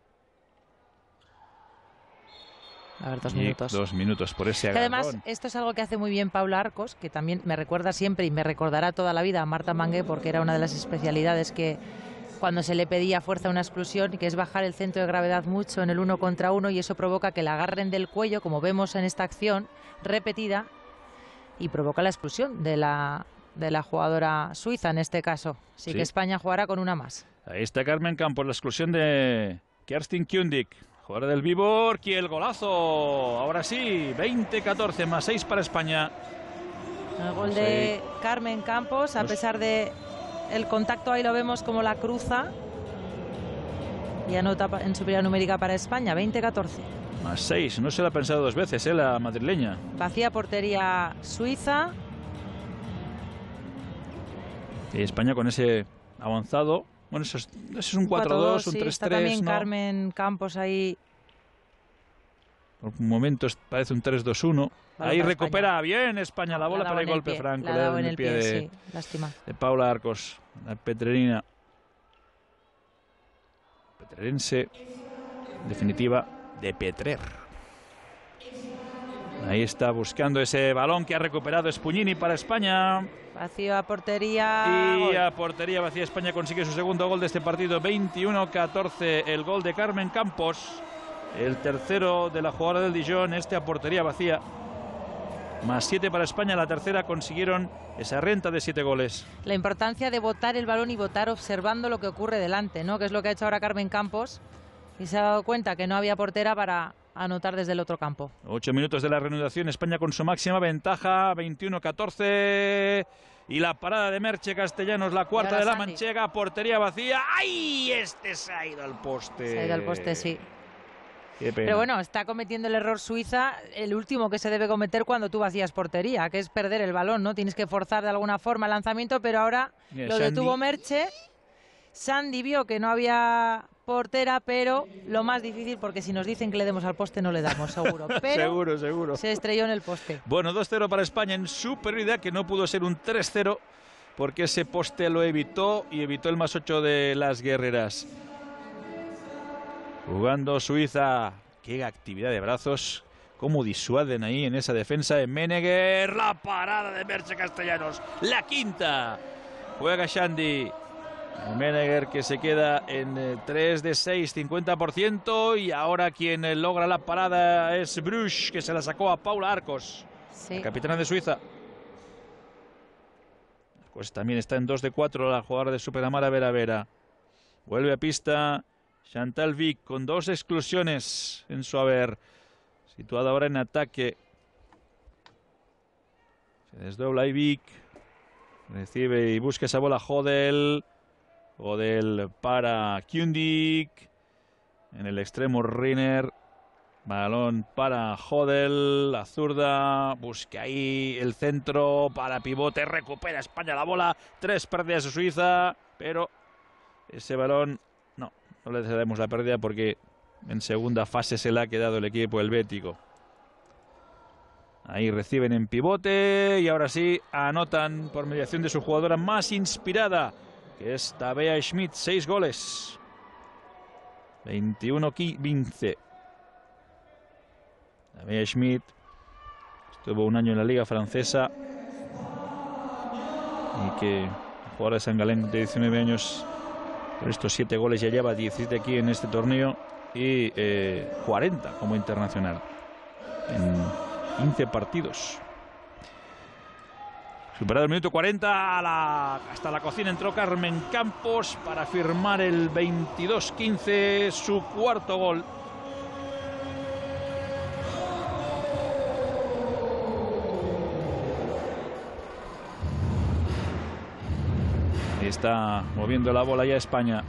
A ver, dos minutos. Dos minutos por ese agarrón. Además, esto es algo que hace muy bien Paula Arcos, que también me recuerda siempre y me recordará toda la vida a Marta Mangué, porque era una de las especialidades que cuando se le pedía fuerza a una explosión, que es bajar el centro de gravedad mucho en el uno contra uno, y eso provoca que la agarren del cuello, como vemos en esta acción repetida, y provoca la expulsión de la, de la jugadora suiza en este caso. Así Sí. que España jugará con una más. Ahí está Carmen Campos, la exclusión de Kerstin Kundig, jugadora del Viborg, y el golazo. Ahora sí, veinte catorce más seis para España. El gol de Carmen Campos, a pesar de el contacto, ahí lo vemos como la cruza. Y anota en superioridad numérica para España, veinte catorce. Más seis, no se lo ha pensado dos veces, ¿eh? La madrileña. Vacía portería suiza. Y España con ese avanzado. Bueno, eso es, eso es un cuatro dos, un sí, tres está tres, también ¿no? Carmen Campos ahí. Por momentos parece un tres dos uno. Balón Ahí para recupera España. bien España la bola La ha para dado el en golpe pie, franco. la ha le ha dado dado en el pie, de, sí, lástima. de Paula Arcos, la petrerina. Petrerense, en definitiva, de Petrer. Ahí está buscando ese balón que ha recuperado Spugnini para España. Vacío a portería. Y Gol. a portería vacía, España consigue su segundo gol de este partido, veintiuno catorce, el gol de Carmen Campos, el tercero de la jugadora del Dijon, este a portería vacía. Más siete para España, la tercera consiguieron esa renta de siete goles. La importancia de botar el balón y botar observando lo que ocurre delante, ¿no? Que es lo que ha hecho ahora Carmen Campos. Y se ha dado cuenta que no había portera para anotar desde el otro campo. Ocho minutos de la reanudación, España con su máxima ventaja, veintiuno catorce. Y la parada de Merche Castellanos, la cuarta de la Sandy. Manchega, portería vacía. ¡Ay! Este se ha ido al poste. Se ha ido al poste, sí. Qué pena. Pero bueno, está cometiendo el error Suiza, el último que se debe cometer cuando tú vacías portería, que es perder el balón, ¿no? Tienes que forzar de alguna forma el lanzamiento, pero ahora Mira, lo Sandy. detuvo Merche. Sandy vio que no había portera, pero lo más difícil, porque si nos dicen que le demos al poste no le damos, seguro. Pero seguro, seguro. se estrelló en el poste. Bueno, dos cero para España en superioridad, que no pudo ser un tres cero porque ese poste lo evitó y evitó el más ocho de las guerreras. Jugando Suiza. Qué actividad de brazos. Cómo disuaden ahí en esa defensa de Menegger. La parada de Merche Castellanos. La quinta. Juega Shandy. Menegger, que se queda en eh, tres de seis, cincuenta por ciento. Y ahora quien eh, logra la parada es Bruch, que se la sacó a Paula Arcos, Sí. la capitana de Suiza. Pues también está en dos de cuatro la jugadora de Superamara Vera Vera. Vuelve a pista Chantal Vic con dos exclusiones en su haber. Situada ahora en ataque. Se desdobla y Vic. Recibe y busca esa bola Hodel. Hodel para Kundig. En el extremo Riner. Balón para Hodel. La zurda. Busca ahí el centro para pivote. Recupera España la bola. Tres pérdidas de Suiza. Pero ese balón no, no le cedemos la pérdida porque en segunda fase se la ha quedado el equipo helvético. Ahí reciben en pivote y ahora sí anotan por mediación de su jugadora más inspirada, que es Tabea Schmidt, seis goles. veintiuno quince. Tabea Schmidt estuvo un año en la liga francesa y que jugadora de San Galén de diecinueve años, por estos siete goles ya lleva diecisiete aquí en este torneo y eh, cuarenta como internacional en quince partidos. Superado el minuto cuarenta, a la, hasta la cocina entró Carmen Campos para firmar el veintidós quince, su cuarto gol. Está moviendo la bola ya España.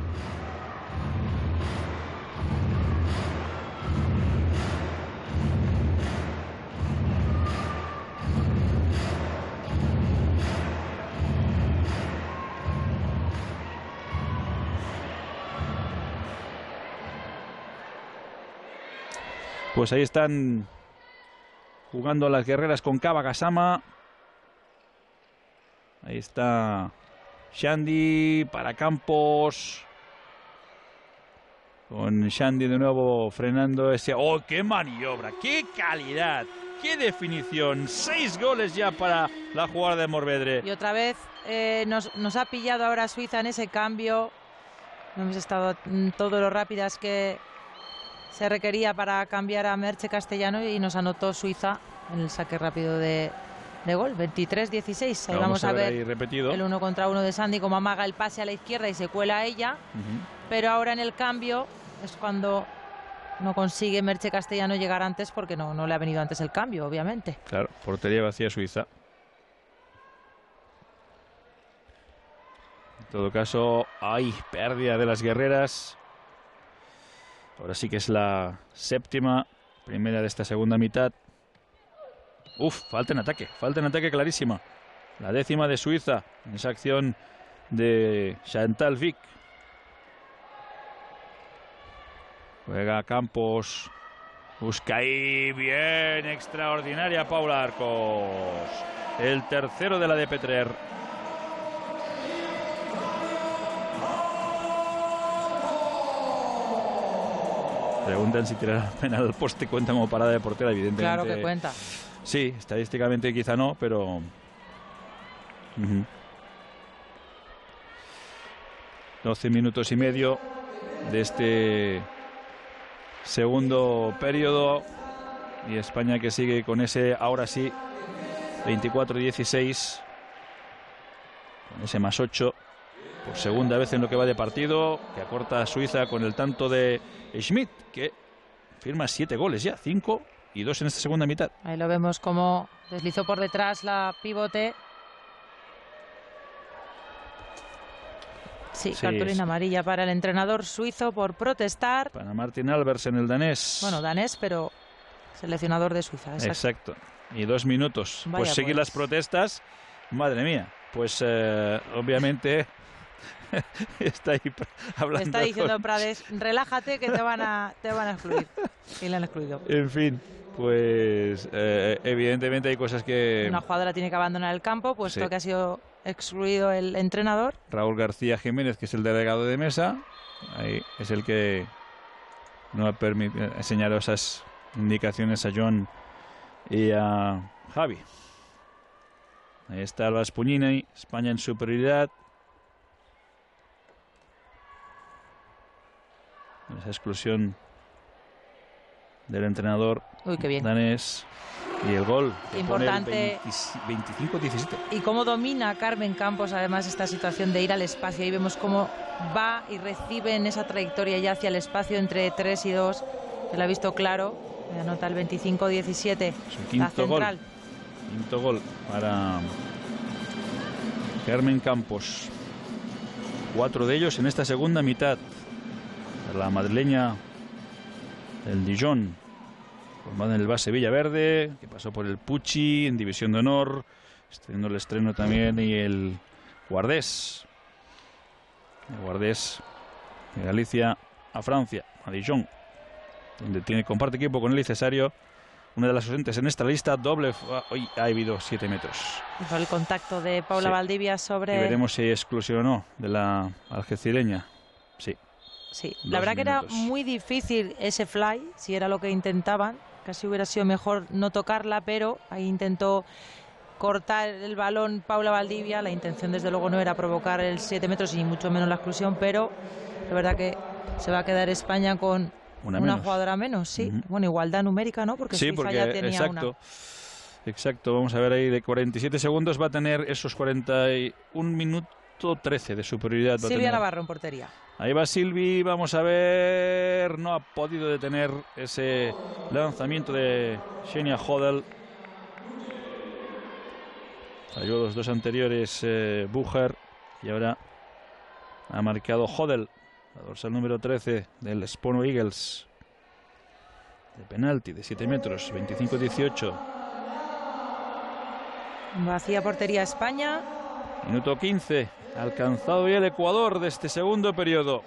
Pues ahí están jugando las guerreras con Kaba Gasama. Ahí está Shandy para Campos. Con Shandy de nuevo frenando ese... ¡Oh, qué maniobra! ¡Qué calidad! ¡Qué definición! Seis goles ya para la jugadora de Morvedre. Y otra vez eh, nos, nos ha pillado ahora Suiza en ese cambio. No hemos estado mm, todo lo rápidas que se requería para cambiar a Merche Castellano y nos anotó Suiza en el saque rápido de de gol, veintitrés dieciséis. Ahí vamos, vamos a ver, a ver ahí repetido. el uno contra uno de Sandy, como amaga el pase a la izquierda y se cuela a ella. Uh-huh. Pero ahora en el cambio es cuando no consigue Merche Castellano llegar antes, porque no, no le ha venido antes el cambio, obviamente. Claro, portería vacía Suiza. En todo caso, hay pérdida de las guerreras. Ahora sí que es la séptima, primera de esta segunda mitad. Uf, falta en ataque, falta en ataque clarísima. La décima de Suiza, en esa acción de Chantal Vic. Juega Campos, busca ahí, bien, extraordinaria Paula Arcos. El tercero de la de Petrer. Preguntan si tirar el penal al poste cuenta como parada de portera, evidentemente. Claro que cuenta. Sí, estadísticamente quizá no, pero... Uh-huh. doce minutos y medio de este segundo periodo. Y España que sigue con ese, ahora sí, veinticuatro dieciséis. Con ese más ocho. Por segunda vez en lo que va de partido, que acorta a Suiza con el tanto de Schmidt, que firma siete goles ya, cinco y dos en esta segunda mitad. Ahí lo vemos como deslizó por detrás la pivote. Sí, sí, cartulina es. amarilla para el entrenador suizo por protestar. Para Martin Albersen, el danés. Bueno, danés, pero seleccionador de Suiza. Exacto. Exacto. Y dos minutos. Vaya pues seguir pues. las protestas. Madre mía. Pues eh, obviamente... está ahí hablando. Está diciendo con... Prades, relájate que te van a te van a excluir. Y le han excluido. En fin, pues eh, evidentemente hay cosas que... Una jugadora tiene que abandonar el campo, puesto sí. que ha sido excluido el entrenador. Raúl García Jiménez, que es el delegado de mesa, ahí es el que no ha permitido enseñar esas indicaciones a John y a Javi. Ahí está Alba Spugnini, España en superioridad. Esa exclusión del entrenador Uy, qué bien. danés. Y el gol. Importante. veinticinco diecisiete. Y cómo domina Carmen Campos, además, esta situación de ir al espacio. Ahí vemos cómo va y recibe en esa trayectoria ya hacia el espacio entre tres y dos. Se lo ha visto claro. Anota el veinticinco diecisiete. La central. Gol. Quinto gol para Carmen Campos. Cuatro de ellos en esta segunda mitad. La madrileña del Dijon, formada en el base Villaverde, que pasó por el Pucci en División de Honor, teniendo el estreno también, y el Guardés. El Guardés de Galicia a Francia, a Dijon, donde tiene comparte equipo con Eli Cesario, una de las ausentes en esta lista, doble. Hoy ha habido siete metros. Por el contacto de Paula sí. Valdivia sobre... Y veremos si hay exclusión o no de la algecireña. Sí. Sí, la verdad minutos. que era muy difícil ese fly, si era lo que intentaban. Casi hubiera sido mejor no tocarla, pero ahí intentó cortar el balón Paula Valdivia. La intención desde luego no era provocar el siete metros y mucho menos la exclusión, pero la verdad que se va a quedar España con una, una jugadora menos, sí. Uh-huh. Bueno, igualdad numérica, ¿no? Porque sí, Suiza porque, ya tenía exacto, una. Exacto, vamos a ver ahí, de cuarenta y siete segundos va a tener esos cuarenta y un minuto trece de superioridad. Va Silvia a Navarro en portería. Ahí va Silvi, vamos a ver, no ha podido detener ese lanzamiento de Xenia Hodel. Falló los dos anteriores eh, Bucher y ahora ha marcado Hodel, la dorsal número trece del Spono Eagles. De penalti de siete metros, veinticinco dieciocho. Vacía portería España. Minuto quince. Alcanzado ya el Ecuador de este segundo periodo.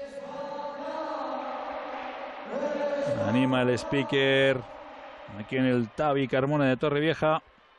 Anima el speaker aquí en el Tavi Carmona de Torrevieja.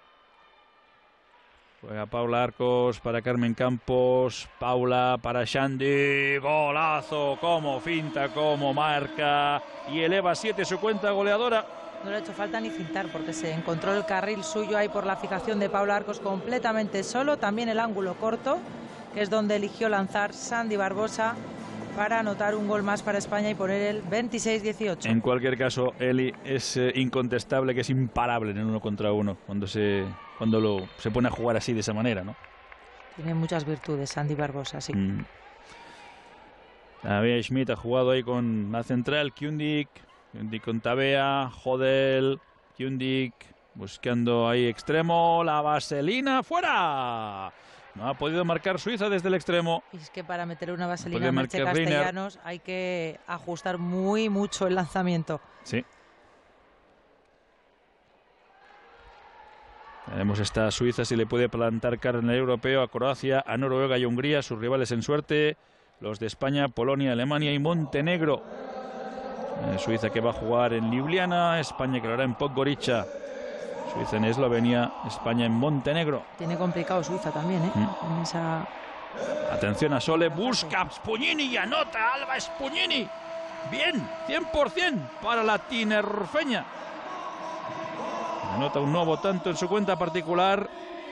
Juega Paula Arcos para Carmen Campos. Paula para Shandy. Golazo, como finta, como marca. Y eleva siete su cuenta goleadora. No le ha hecho falta ni cintar porque se encontró el carril suyo ahí por la fijación de Paula Arcos completamente solo. También el ángulo corto, que es donde eligió lanzar Sandy Barbosa. para anotar un gol más para España y poner el veintiséis dieciocho. En cualquier caso, Eli es eh, incontestable que es imparable en el uno contra uno cuando se cuando lo, se pone a jugar así de esa manera, ¿no? Tiene muchas virtudes Sandy Barbosa, sí. Mm. Tabea Schmidt ha jugado ahí con la central, Kundik, Kundik con Tabea, Hodel, Kundik buscando ahí extremo, la vaselina, ¡fuera! No ha podido marcar Suiza desde el extremo. Y es que para meter una vaselina a Merche Castellanos hay que ajustar muy mucho el lanzamiento. Sí. Veremos esta Suiza si le puede plantar cara en el europeo a Croacia, a Noruega y a Hungría, sus rivales en suerte, los de España, Polonia, Alemania y Montenegro. Eh, Suiza que va a jugar en Ljubljana, España que lo hará en Podgorica, Suiza en Eslovenia, España en Montenegro. Tiene complicado Suiza también, ¿eh? Mm. En esa... Atención a Sole, busca Spunini y anota Alba Spunini. Bien, cien por cien para la tinerfeña. Anota un nuevo tanto en su cuenta particular.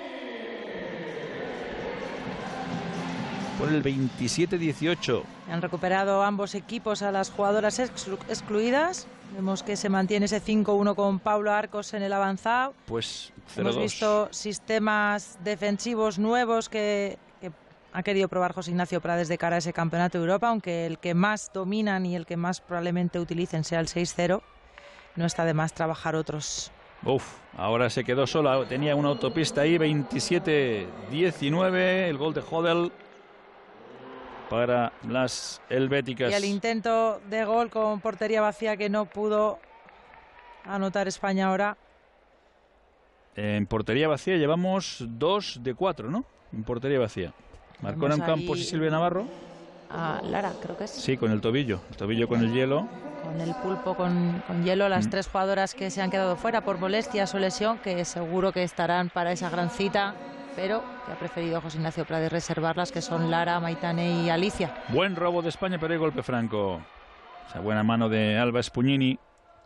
Por el veintisiete dieciocho. Han recuperado ambos equipos a las jugadoras exclu excluidas. Vemos que se mantiene ese cinco uno con Pablo Arcos en el avanzado. Pues cero dos. Hemos visto sistemas defensivos nuevos que, que ha querido probar José Ignacio Prades de cara a ese Campeonato de Europa, aunque el que más dominan y el que más probablemente utilicen sea el seis cero. No está de más trabajar otros. Uf, ahora se quedó sola, tenía una autopista ahí, veintisiete diecinueve, el gol de Hodel para las helvéticas. Y el intento de gol con portería vacía que no pudo anotar España ahora. En portería vacía llevamos dos de cuatro, ¿no? En portería vacía. Marcó en Campos y Silvia Navarro. A Lara, creo que es. Sí, con el tobillo, el tobillo con el hielo. Con el pulpo con, con hielo, las mm. tres jugadoras que se han quedado fuera por molestias o lesión, que seguro que estarán para esa gran cita, pero que ha preferido José Ignacio Prades reservarlas, que son Lara, Maitane y Alicia. Buen robo de España, pero hay golpe franco. Esa buena mano de Alba Spunini.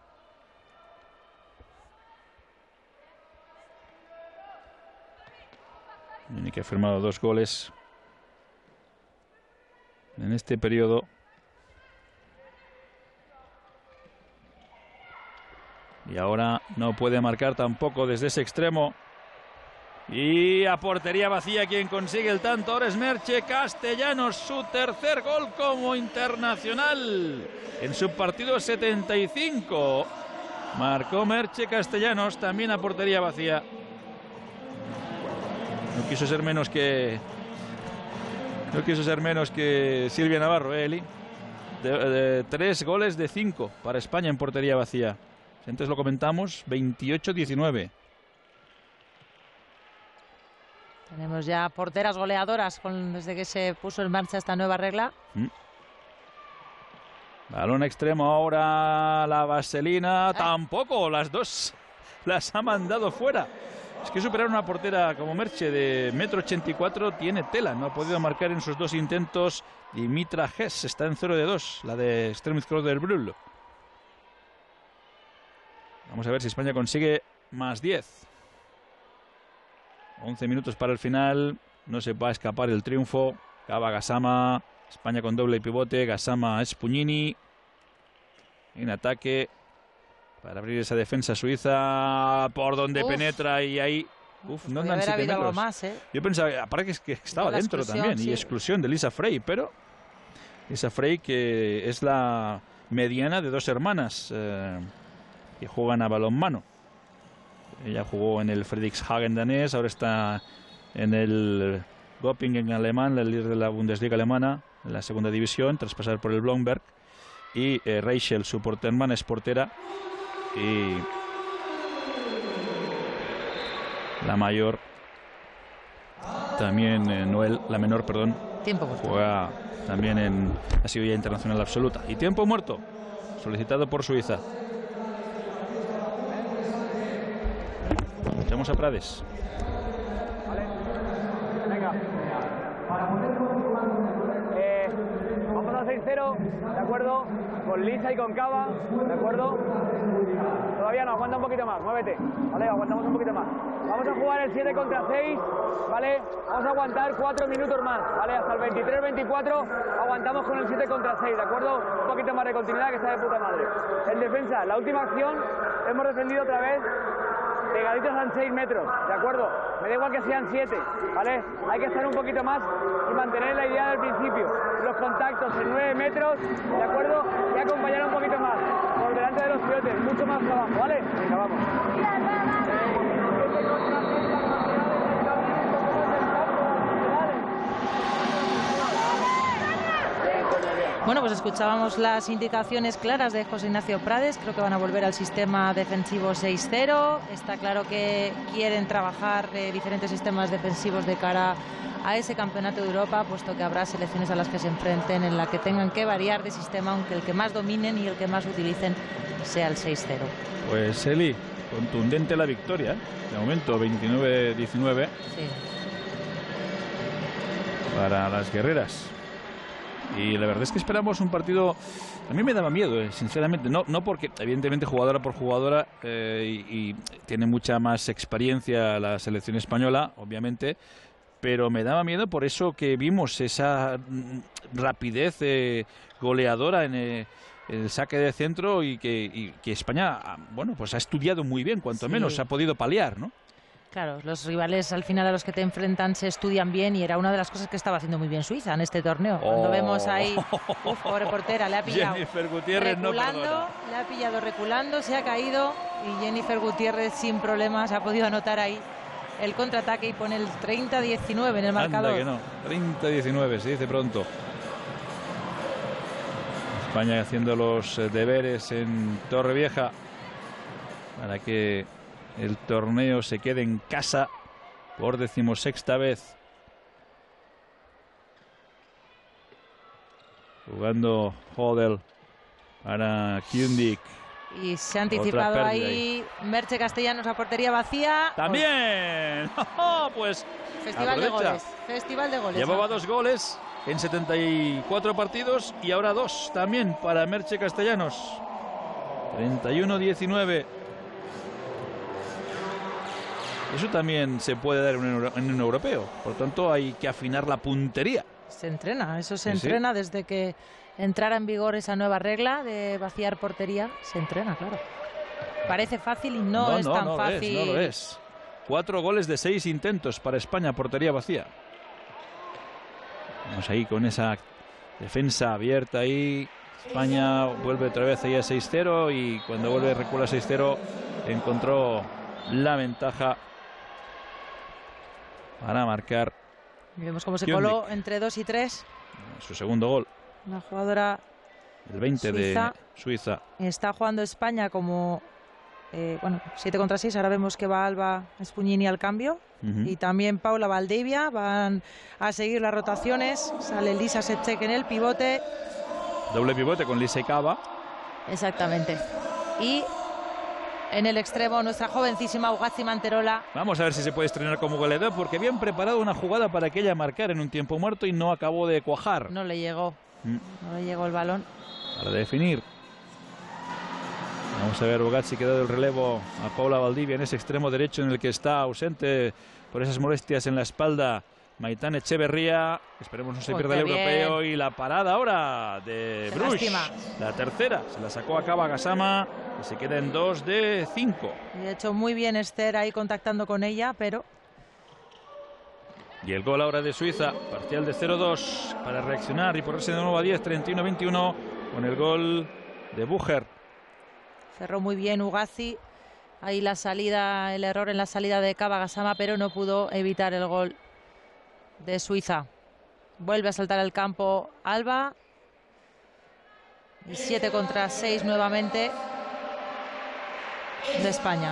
Spunini que ha firmado dos goles en este periodo. Y ahora no puede marcar tampoco desde ese extremo. Y a portería vacía quien consigue el tanto ahora es Merche Castellanos, su tercer gol como internacional en su partido setenta y cinco. Marcó Merche Castellanos también a portería vacía. No quiso ser menos que no quiso ser menos que Silvia Navarro, ¿eh, Eli? De, de, tres goles de cinco para España en portería vacía. Antes lo comentamos, veintiocho diecinueve. Tenemos ya porteras goleadoras con, desde que se puso en marcha esta nueva regla. Mm. Balón extremo ahora, la vaselina. ¿Eh? Tampoco, las dos las ha mandado fuera. Es que superar una portera como Merche de metro ochenta y cuatro tiene tela. No ha podido marcar en sus dos intentos. Dimitra Hess está en cero de dos, la de Extremis Cross del Brul. Vamos a ver si España consigue más diez. once minutos para el final. No se va a escapar el triunfo. Cava Gassama. España con doble pivote. Gassama Spunini. En ataque. Para abrir esa defensa suiza. Por donde uf. penetra y ahí. Uf, no andan siete metros. Más, ¿eh? Yo pensaba, aparte que, que estaba dentro también. Sí. Y exclusión de Lisa Frey. Pero Lisa Frey, que es la mediana de dos hermanas. Eh, que juegan a balonmano. Ella jugó en el Friedrichshagen danés, ahora está en el Göppingen alemán, el líder de la Bundesliga alemana, en la segunda división, tras pasar por el Blomberg. Y eh, Rachel, su hermana, es portera. Y la mayor, también eh, Noel, la menor, perdón, tiempo muerto. Juega también en, ha sido ya internacional absoluta. Y tiempo muerto, solicitado por Suiza. Escuchamos a Prades. Vale. Venga. Eh, vamos a hacer cero, ¿de acuerdo? Con Lisa y con Cava, ¿de acuerdo? Todavía no, aguanta un poquito más, muévete, ¿vale? Aguantamos un poquito más. Vamos a jugar el siete contra seis, ¿vale? Vamos a aguantar cuatro minutos más, ¿vale? Hasta el veintitrés veinticuatro aguantamos con el siete contra seis, ¿de acuerdo? Un poquito más de continuidad que está de puta madre. En defensa, la última acción, hemos defendido otra vez pegaditos a seis metros, ¿de acuerdo? Me da igual que sean siete, ¿vale? Hay que estar un poquito más y mantener la idea del principio. Los contactos en nueve metros, ¿de acuerdo? Y acompañar un poquito más, por delante de los pilotes, mucho más trabajo, ¿vale? Venga, vamos. Bueno, pues escuchábamos las indicaciones claras de José Ignacio Prades. Creo que van a volver al sistema defensivo seis cero. Está claro que quieren trabajar eh, diferentes sistemas defensivos de cara a ese campeonato de Europa, puesto que habrá selecciones a las que se enfrenten en la que tengan que variar de sistema, aunque el que más dominen y el que más utilicen sea el seis cero. Pues Eli, contundente la victoria, ¿eh? De momento veintinueve diecinueve Sí. para las guerreras. Y la verdad es que esperamos un partido. A mí me daba miedo, eh, sinceramente. No, no porque, evidentemente, jugadora por jugadora eh, y, y tiene mucha más experiencia la selección española, obviamente. Pero me daba miedo por eso que vimos esa mm, rapidez eh, goleadora en eh, el saque de centro y que, y que España, bueno, pues ha estudiado muy bien, cuanto Sí. menos ha podido paliar, ¿no? Claro, los rivales al final a los que te enfrentan se estudian bien y era una de las cosas que estaba haciendo muy bien Suiza en este torneo. Oh. Cuando vemos ahí, uf, pobre portera, le ha pillado Jennifer Gutiérrez no reculando, perdona. le ha pillado reculando, se ha caído y Jennifer Gutiérrez sin problemas ha podido anotar ahí el contraataque y pone el treinta diecinueve en el marcador. Anda que no, treinta diecinueve, se dice pronto. España haciendo los deberes en Torrevieja para que el torneo se quede en casa por decimosexta vez. Jugando Hodel para Kundik. Y se ha anticipado pérdida ahí, ahí. Merche Castellanos a portería vacía. ¡También! Pues Festival de aprovecha. goles. Festival de goles. Llevaba ¿no? dos goles en setenta y cuatro partidos y ahora dos también para Merche Castellanos. treinta y uno diecinueve. Eso también se puede dar en un, euro- en un europeo. Por tanto, hay que afinar la puntería. Se entrena, eso se Sí, sí. entrena desde que entrara en vigor esa nueva regla de vaciar portería. Se entrena, claro. Parece fácil y no, es tan no lo fácil. es, no lo es. Cuatro goles de seis intentos para España, portería vacía. Vamos ahí con esa defensa abierta ahí. España vuelve otra vez ahí a seis cero y cuando vuelve recula a seis cero encontró la ventaja para marcar Y vemos cómo se Kundik. coló entre dos y tres. su segundo gol, Una jugadora el veinte Suiza. de Suiza. está jugando España como eh, bueno, siete contra seis. Ahora vemos que va Alba Spunini al cambio. Ujú. Y también Paula Valdivia. Van a seguir las rotaciones. Sale Lisa Setchek en el pivote. Doble pivote con Lisa y Cava. Exactamente. Y en el extremo nuestra jovencísima Ugazi Manterola. Vamos a ver si se puede estrenar como goleador, porque habían preparado una jugada para que ella marcara en un tiempo muerto y no acabó de cuajar. No le llegó. Mm. No le llegó el balón. Para definir. Vamos a ver, Bogazzi que ha dado el relevo a Paula Valdivia en ese extremo derecho en el que está ausente por esas molestias en la espalda Maitán Echeverría. Esperemos no se Oh, pierda el qué bien. europeo. Y la parada ahora de Qué Bruch. lástima. La tercera. Se la sacó a Cava Gassama y se queda en dos de cinco. Y ha hecho muy bien Esther ahí contactando con ella, pero Y el gol ahora de Suiza, parcial de cero dos para reaccionar y ponerse de nuevo a diez, treinta y uno veintiuno con el gol de Bucher. cerró muy bien Ugazi. Ahí la salida, el error en la salida de Cava Gassama, pero no pudo evitar el gol de Suiza. Vuelve a saltar al campo Alba. Y siete contra seis nuevamente de España.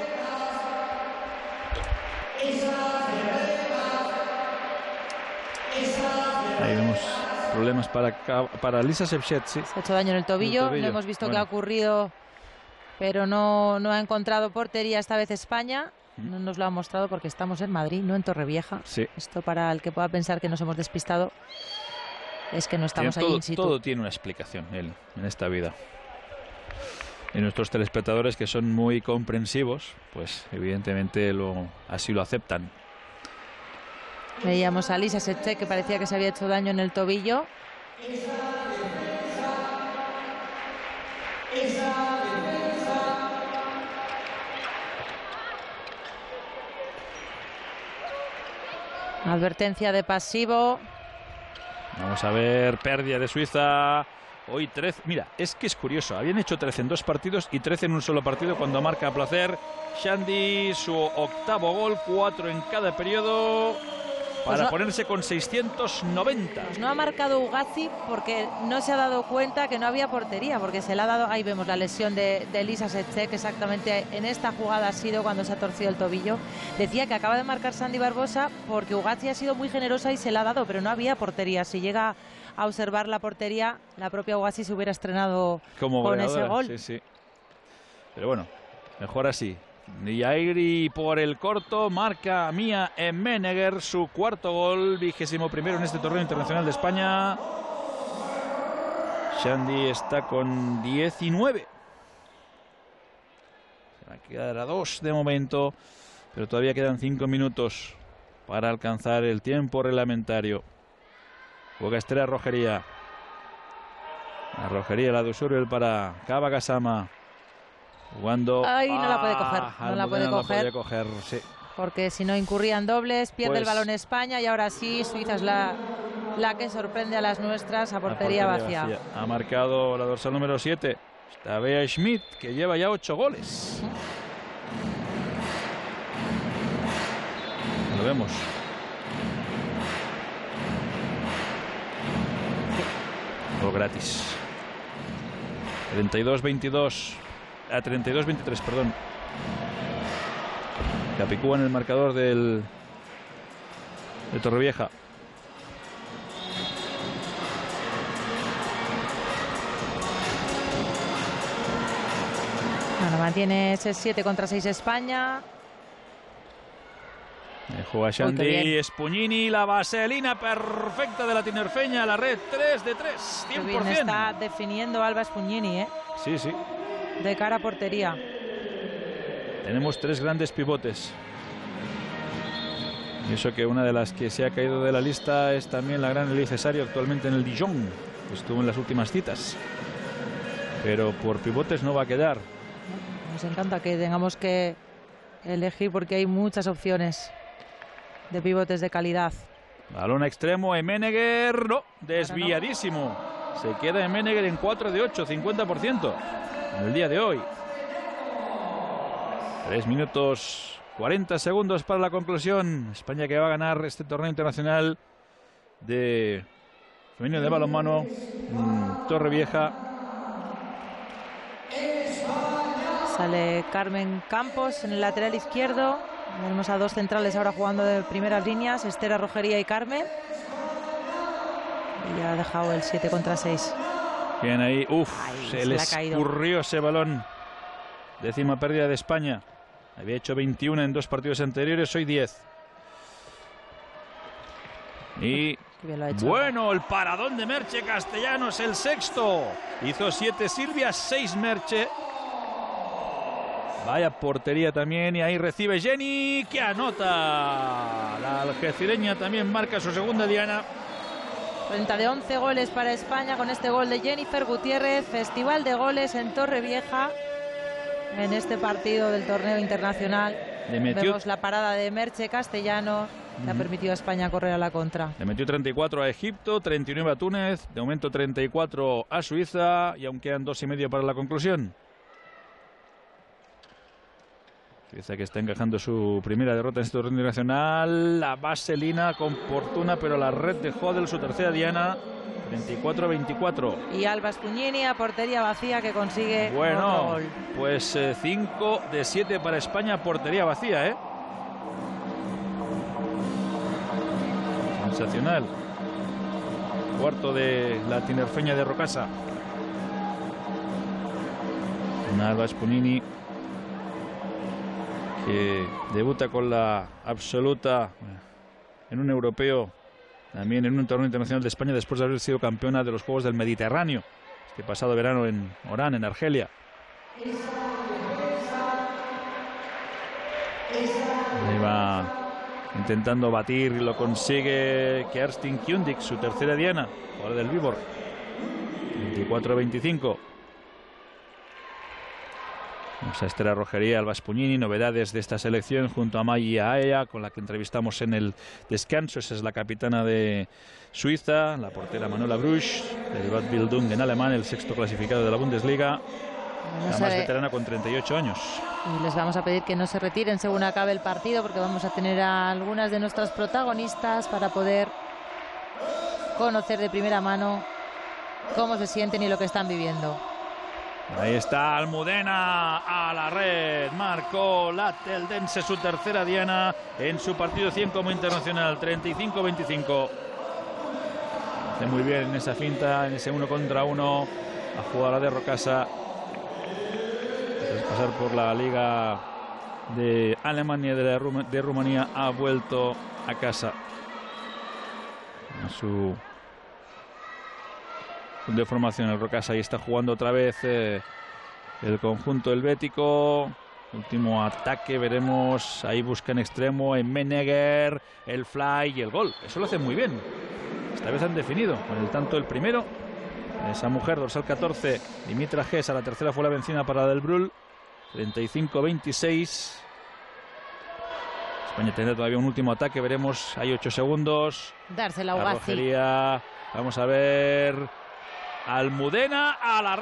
Ahí vemos problemas para, Ca- para Lisa Sepchet, sí. Se ha hecho daño en el tobillo. El tobillo. No hemos visto Bueno. qué ha ocurrido, pero no, no ha encontrado portería esta vez España. Mm. No nos lo ha mostrado porque estamos en Madrid, no en Torrevieja. Sí. Esto para el que pueda pensar que nos hemos despistado. es que no estamos todo, ahí in situ. Todo tiene una explicación él, en esta vida. Y nuestros telespectadores, que son muy comprensivos, pues evidentemente lo, así lo aceptan. Veíamos a Lisa Sette, que parecía que se había hecho daño en el tobillo. Advertencia de pasivo. Vamos a ver, pérdida de Suiza. Hoy trece. Mira, es que es curioso. Habían hecho trece en dos partidos y trece en un solo partido cuando marca a placer. Xandi, su octavo gol, cuatro en cada periodo. Para pues no, ponerse con seiscientos noventa. Pues no ha marcado Ugazzi porque no se ha dado cuenta que no había portería, porque se le ha dado. Ahí vemos la lesión de, de Lisa Sette, que exactamente en esta jugada ha sido cuando se ha torcido el tobillo. Decía que acaba de marcar Sandy Barbosa porque Ugazzi ha sido muy generosa y se la ha dado, pero no había portería. Si llega a observar la portería, la propia Ugazzi se hubiera estrenado como con goleadora, ese gol. Sí, sí. Pero bueno, mejor así. Yairi por el corto, marca Mia Emmenegger su cuarto gol, vigésimo primero en este torneo internacional de España. Xandi está con diecinueve. Se va a quedar a dos de momento, pero todavía quedan cinco minutos para alcanzar el tiempo reglamentario. Juega Estela Rogería. La Rogería, la de Usuriel para Kaba Gassama. Jugando. Ay, no la puede coger. No la puede no coger. La coger sí. Porque si no incurrían dobles, pierde pues, el balón España y ahora sí, Suiza es la, la que sorprende a las nuestras a portería, portería vacía. vacía. Ha marcado la dorsal número siete. Está Bea Schmidt, que lleva ya ocho goles. Lo vemos. Gol gratis. treinta y dos veintidós. A treinta y dos veintitrés, perdón. Capicúa en el marcador del de Torrevieja. Bueno, mantiene ese siete contra seis España. Juega Xandi, Spugnini, la vaselina perfecta de la tinerfeña, la red tres de tres, cien por ciento. Está definiendo Alba Spugnini, ¿eh? Sí, sí. De cara a portería. Tenemos tres grandes pivotes. Y eso que una de las que se ha caído de la lista es también la gran Elie Cesario, actualmente en el Dijon. Estuvo en las últimas citas. Pero por pivotes no va a quedar. Nos encanta que tengamos que elegir porque hay muchas opciones de pivotes de calidad. Balón a extremo, Emmenegger, no, desviadísimo. Se queda Emmenegger en cuatro de ocho, cincuenta por ciento en el día de hoy. tres minutos cuarenta segundos para la conclusión. España que va a ganar este torneo internacional de femenino de balonmano en Torrevieja. Sale Carmen Campos en el lateral izquierdo. Tenemos a dos centrales ahora jugando de primeras líneas, Estela Rogería y Carmen. Y ya ha dejado el siete contra seis. Bien ahí, uff, se, se le escurrió ese balón. Décima pérdida de España. Había hecho veintiuno en dos partidos anteriores, hoy diez. Y bueno, el paradón de Merche Castellanos, el sexto. Hizo siete Silvia, seis Merche. Vaya portería también, y ahí recibe Jenny, que anota. La algecireña también marca su segunda diana. Cuenta de once goles para España con este gol de Jennifer Gutiérrez. Festival de goles en Torrevieja en este partido del torneo internacional. Metió... Vemos la parada de Merche Castellanos, que uh-huh. ha permitido a España correr a la contra. Le metió treinta y cuatro a Egipto, treinta y nueve a Túnez, de momento treinta y cuatro a Suiza, y aún quedan dos y medio para la conclusión. Suiza que está encajando su primera derrota en este torneo internacional. La vaselina con fortuna, pero la red de Hodel, su tercera diana, treinta y cuatro a veinticuatro. Y Alba Spugnini a portería vacía, que consigue bueno, otro gol. Pues cinco de siete para España, portería vacía, ¿eh? Sensacional. Cuarto de la tinerfeña de Rocasa. Una Alba Spugnini que debuta con la absoluta en un europeo también en un torneo internacional de España después de haber sido campeona de los Juegos del Mediterráneo este pasado verano en Orán, en Argelia. Ahí va intentando batir y lo consigue Kerstin Kiundik, su tercera diana, jugadora del Viborg. veinticuatro veinticinco. Vamos a Esther Rogería, Alba Spugnini, novedades de esta selección junto a Maggie Aea, con la que entrevistamos en el descanso. Esa es la capitana de Suiza, la portera Manuela Bruch, del Bad Bildung en alemán, el sexto clasificado de la Bundesliga, la más veterana con treinta y ocho años. Y les vamos a pedir que no se retiren según acabe el partido, porque vamos a tener a algunas de nuestras protagonistas para poder conocer de primera mano cómo se sienten y lo que están viviendo. Ahí está Almudena a la red, marcó la Teldense su tercera diana en su partido cien como internacional, treinta y cinco veinticinco. Hace muy bien en esa finta, en ese uno contra uno, la jugadora de Rocasa. Tras pasar por la Liga de Alemania de, la Rum de Rumanía, ha vuelto a casa a su de formación. El Rocasa ahí está jugando otra vez eh, el conjunto helvético. Último ataque, veremos, ahí busca en extremo en Menegger, el fly y el gol. Eso lo hacen muy bien. Esta vez han definido con el tanto el primero. Esa mujer, dorsal catorce, Dimitra Hess, a la tercera fue la vencida para la del Brühl, treinta y cinco veintiséis. España tendrá todavía un último ataque, veremos, hay ocho segundos. Dársela a la Ugasi. Rogería, vamos a ver. Almudena a la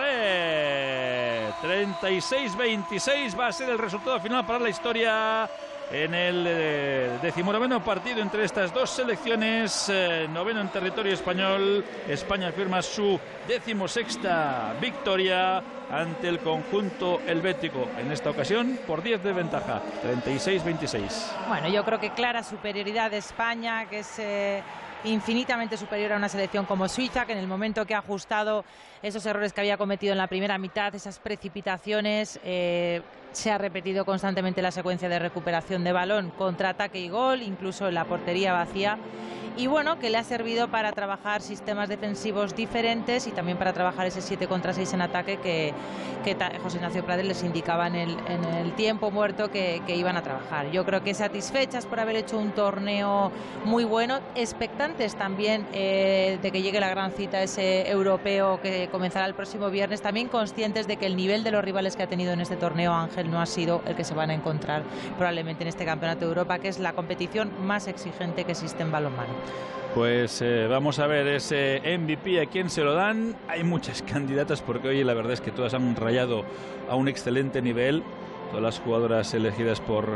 red. treinta y seis veintiséis va a ser el resultado final para la historia en el eh, decimonoveno partido entre estas dos selecciones. Eh, noveno en territorio español. España firma su decimosexta victoria ante el conjunto helvético. En esta ocasión por diez de ventaja. treinta y seis veintiséis. Bueno, yo creo que clara superioridad de España, que es Eh... infinitamente superior a una selección como Suiza, que en el momento que ha ajustado esos errores que había cometido en la primera mitad, esas precipitaciones, eh, se ha repetido constantemente la secuencia de recuperación de balón, contraataque y gol, incluso en la portería vacía. Y bueno, que le ha servido para trabajar sistemas defensivos diferentes y también para trabajar ese siete contra seis en ataque que, que José Ignacio Prades les indicaba en el, en el tiempo muerto que, que iban a trabajar. Yo creo que satisfechas por haber hecho un torneo muy bueno, expectantes también eh, de que llegue la gran cita ese europeo que comenzará el próximo viernes, también conscientes de que el nivel de los rivales que ha tenido en este torneo Ángel no ha sido el que se van a encontrar probablemente en este Campeonato de Europa, que es la competición más exigente que existe en balonmano. Pues eh, vamos a ver ese M V P a quién se lo dan. Hay muchas candidatas porque hoy la verdad es que todas han rayado a un excelente nivel. Todas las jugadoras elegidas por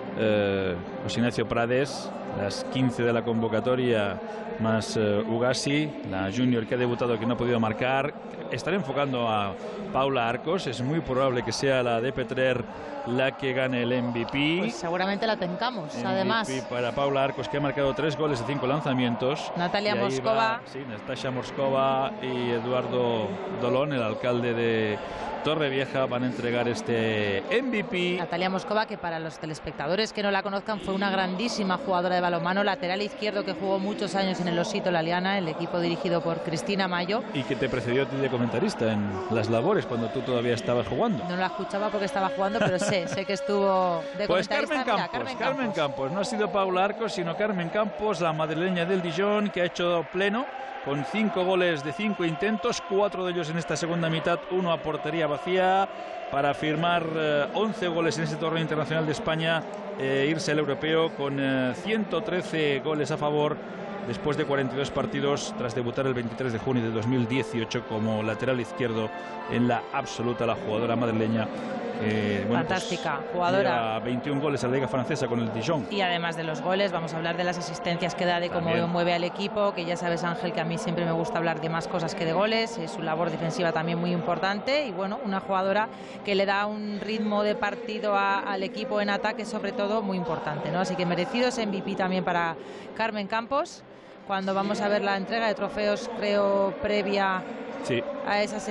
eh, José Ignacio Prades, las quince de la convocatoria más eh, Ugasi, la junior que ha debutado que no ha podido marcar. Estaré enfocando a Paula Arcos. Es muy probable que sea la de Petrer la que gane el M V P. Pues seguramente la tengamos, M V P además. Para Paula Arcos, que ha marcado tres goles de cinco lanzamientos. Natalia Moscova. Sí, Natasha Moscova y Eduardo Dolón, el alcalde de Torrevieja, van a entregar este M V P. Natalia Moscova, que para los telespectadores que no la conozcan fue una grandísima jugadora de balonmano, lateral izquierdo que jugó muchos años en el Osito Laliana, el equipo dirigido por Cristina Mayo. Y que te precedió a ti de comentarista en las labores cuando tú todavía estabas jugando. No la escuchaba porque estaba jugando, pero sé, sé que estuvo de pues comentarista. Carmen Campos, Mira, Carmen, Carmen Campos. Campos, no ha sido Paula Arcos, sino Carmen Campos, la madrileña del Dijon, que ha hecho pleno con cinco goles de cinco intentos, cuatro de ellos en esta segunda mitad, uno a portería vacía, para firmar eh, once goles en este torneo internacional de España, eh, irse al europeo con eh, ciento trece goles a favor después de cuarenta y dos partidos, tras debutar el veintitrés de junio de dos mil dieciocho como lateral izquierdo en la absoluta, la jugadora madrileña. Eh, bueno, Fantástica, pues, jugadora. veintiún goles a la Liga Francesa con el Dijon. Y además de los goles, vamos a hablar de las asistencias que da, de cómo También. mueve al equipo, que ya sabes, Ángel, que a mí siempre me gusta hablar de más cosas que de goles. Es su labor defensiva también muy importante. Y bueno, una jugadora que le da un ritmo de partido a, al equipo en ataque, sobre todo, muy importante, ¿no? Así que merecido ese M V P también para Carmen Campos. Cuando vamos a ver la entrega de trofeos, creo, previa Sí. a esas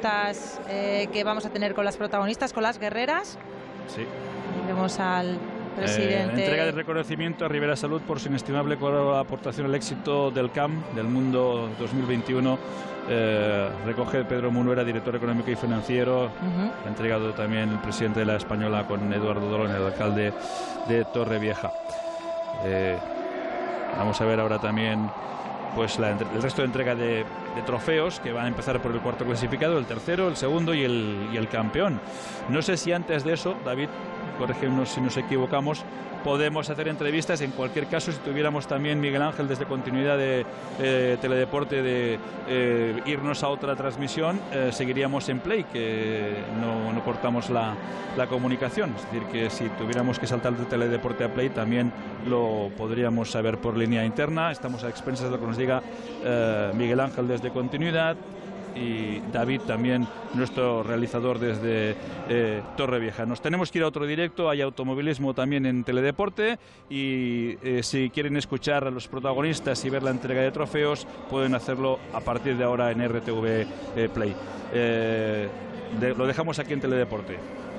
entrevistas eh, que vamos a tener con las protagonistas, con las guerreras. Sí. Y vemos al presidente. Eh, entrega de reconocimiento a Ribera Salud por su inestimable aportación al éxito del C A M, del Mundo dos mil veintiuno. Eh, recoge Pedro Munuera, director económico y financiero. Uh-huh. Ha entregado también el presidente de la Española con Eduardo Dolón, el alcalde de Torrevieja. Eh, vamos a ver ahora también pues la, el resto de entrega de, de trofeos, que van a empezar por el cuarto clasificado, el tercero, el segundo y el, y el campeón. No sé si antes de eso, David, corrígenos si nos equivocamos, podemos hacer entrevistas. En cualquier caso, si tuviéramos también, Miguel Ángel, desde continuidad de eh, Teledeporte, de eh, irnos a otra transmisión, eh, seguiríamos en Play, que no, no cortamos la, la comunicación. Es decir, que si tuviéramos que saltar de Teledeporte a Play, también lo podríamos saber por línea interna. Estamos a expensas de lo que nos diga eh, Miguel Ángel desde continuidad, y David también, nuestro realizador desde eh, Torrevieja. Nos tenemos que ir a otro directo. Hay automovilismo también en Teledeporte, y eh, si quieren escuchar a los protagonistas y ver la entrega de trofeos, pueden hacerlo a partir de ahora en R T V eh, Play. Eh, de, lo dejamos aquí en Teledeporte.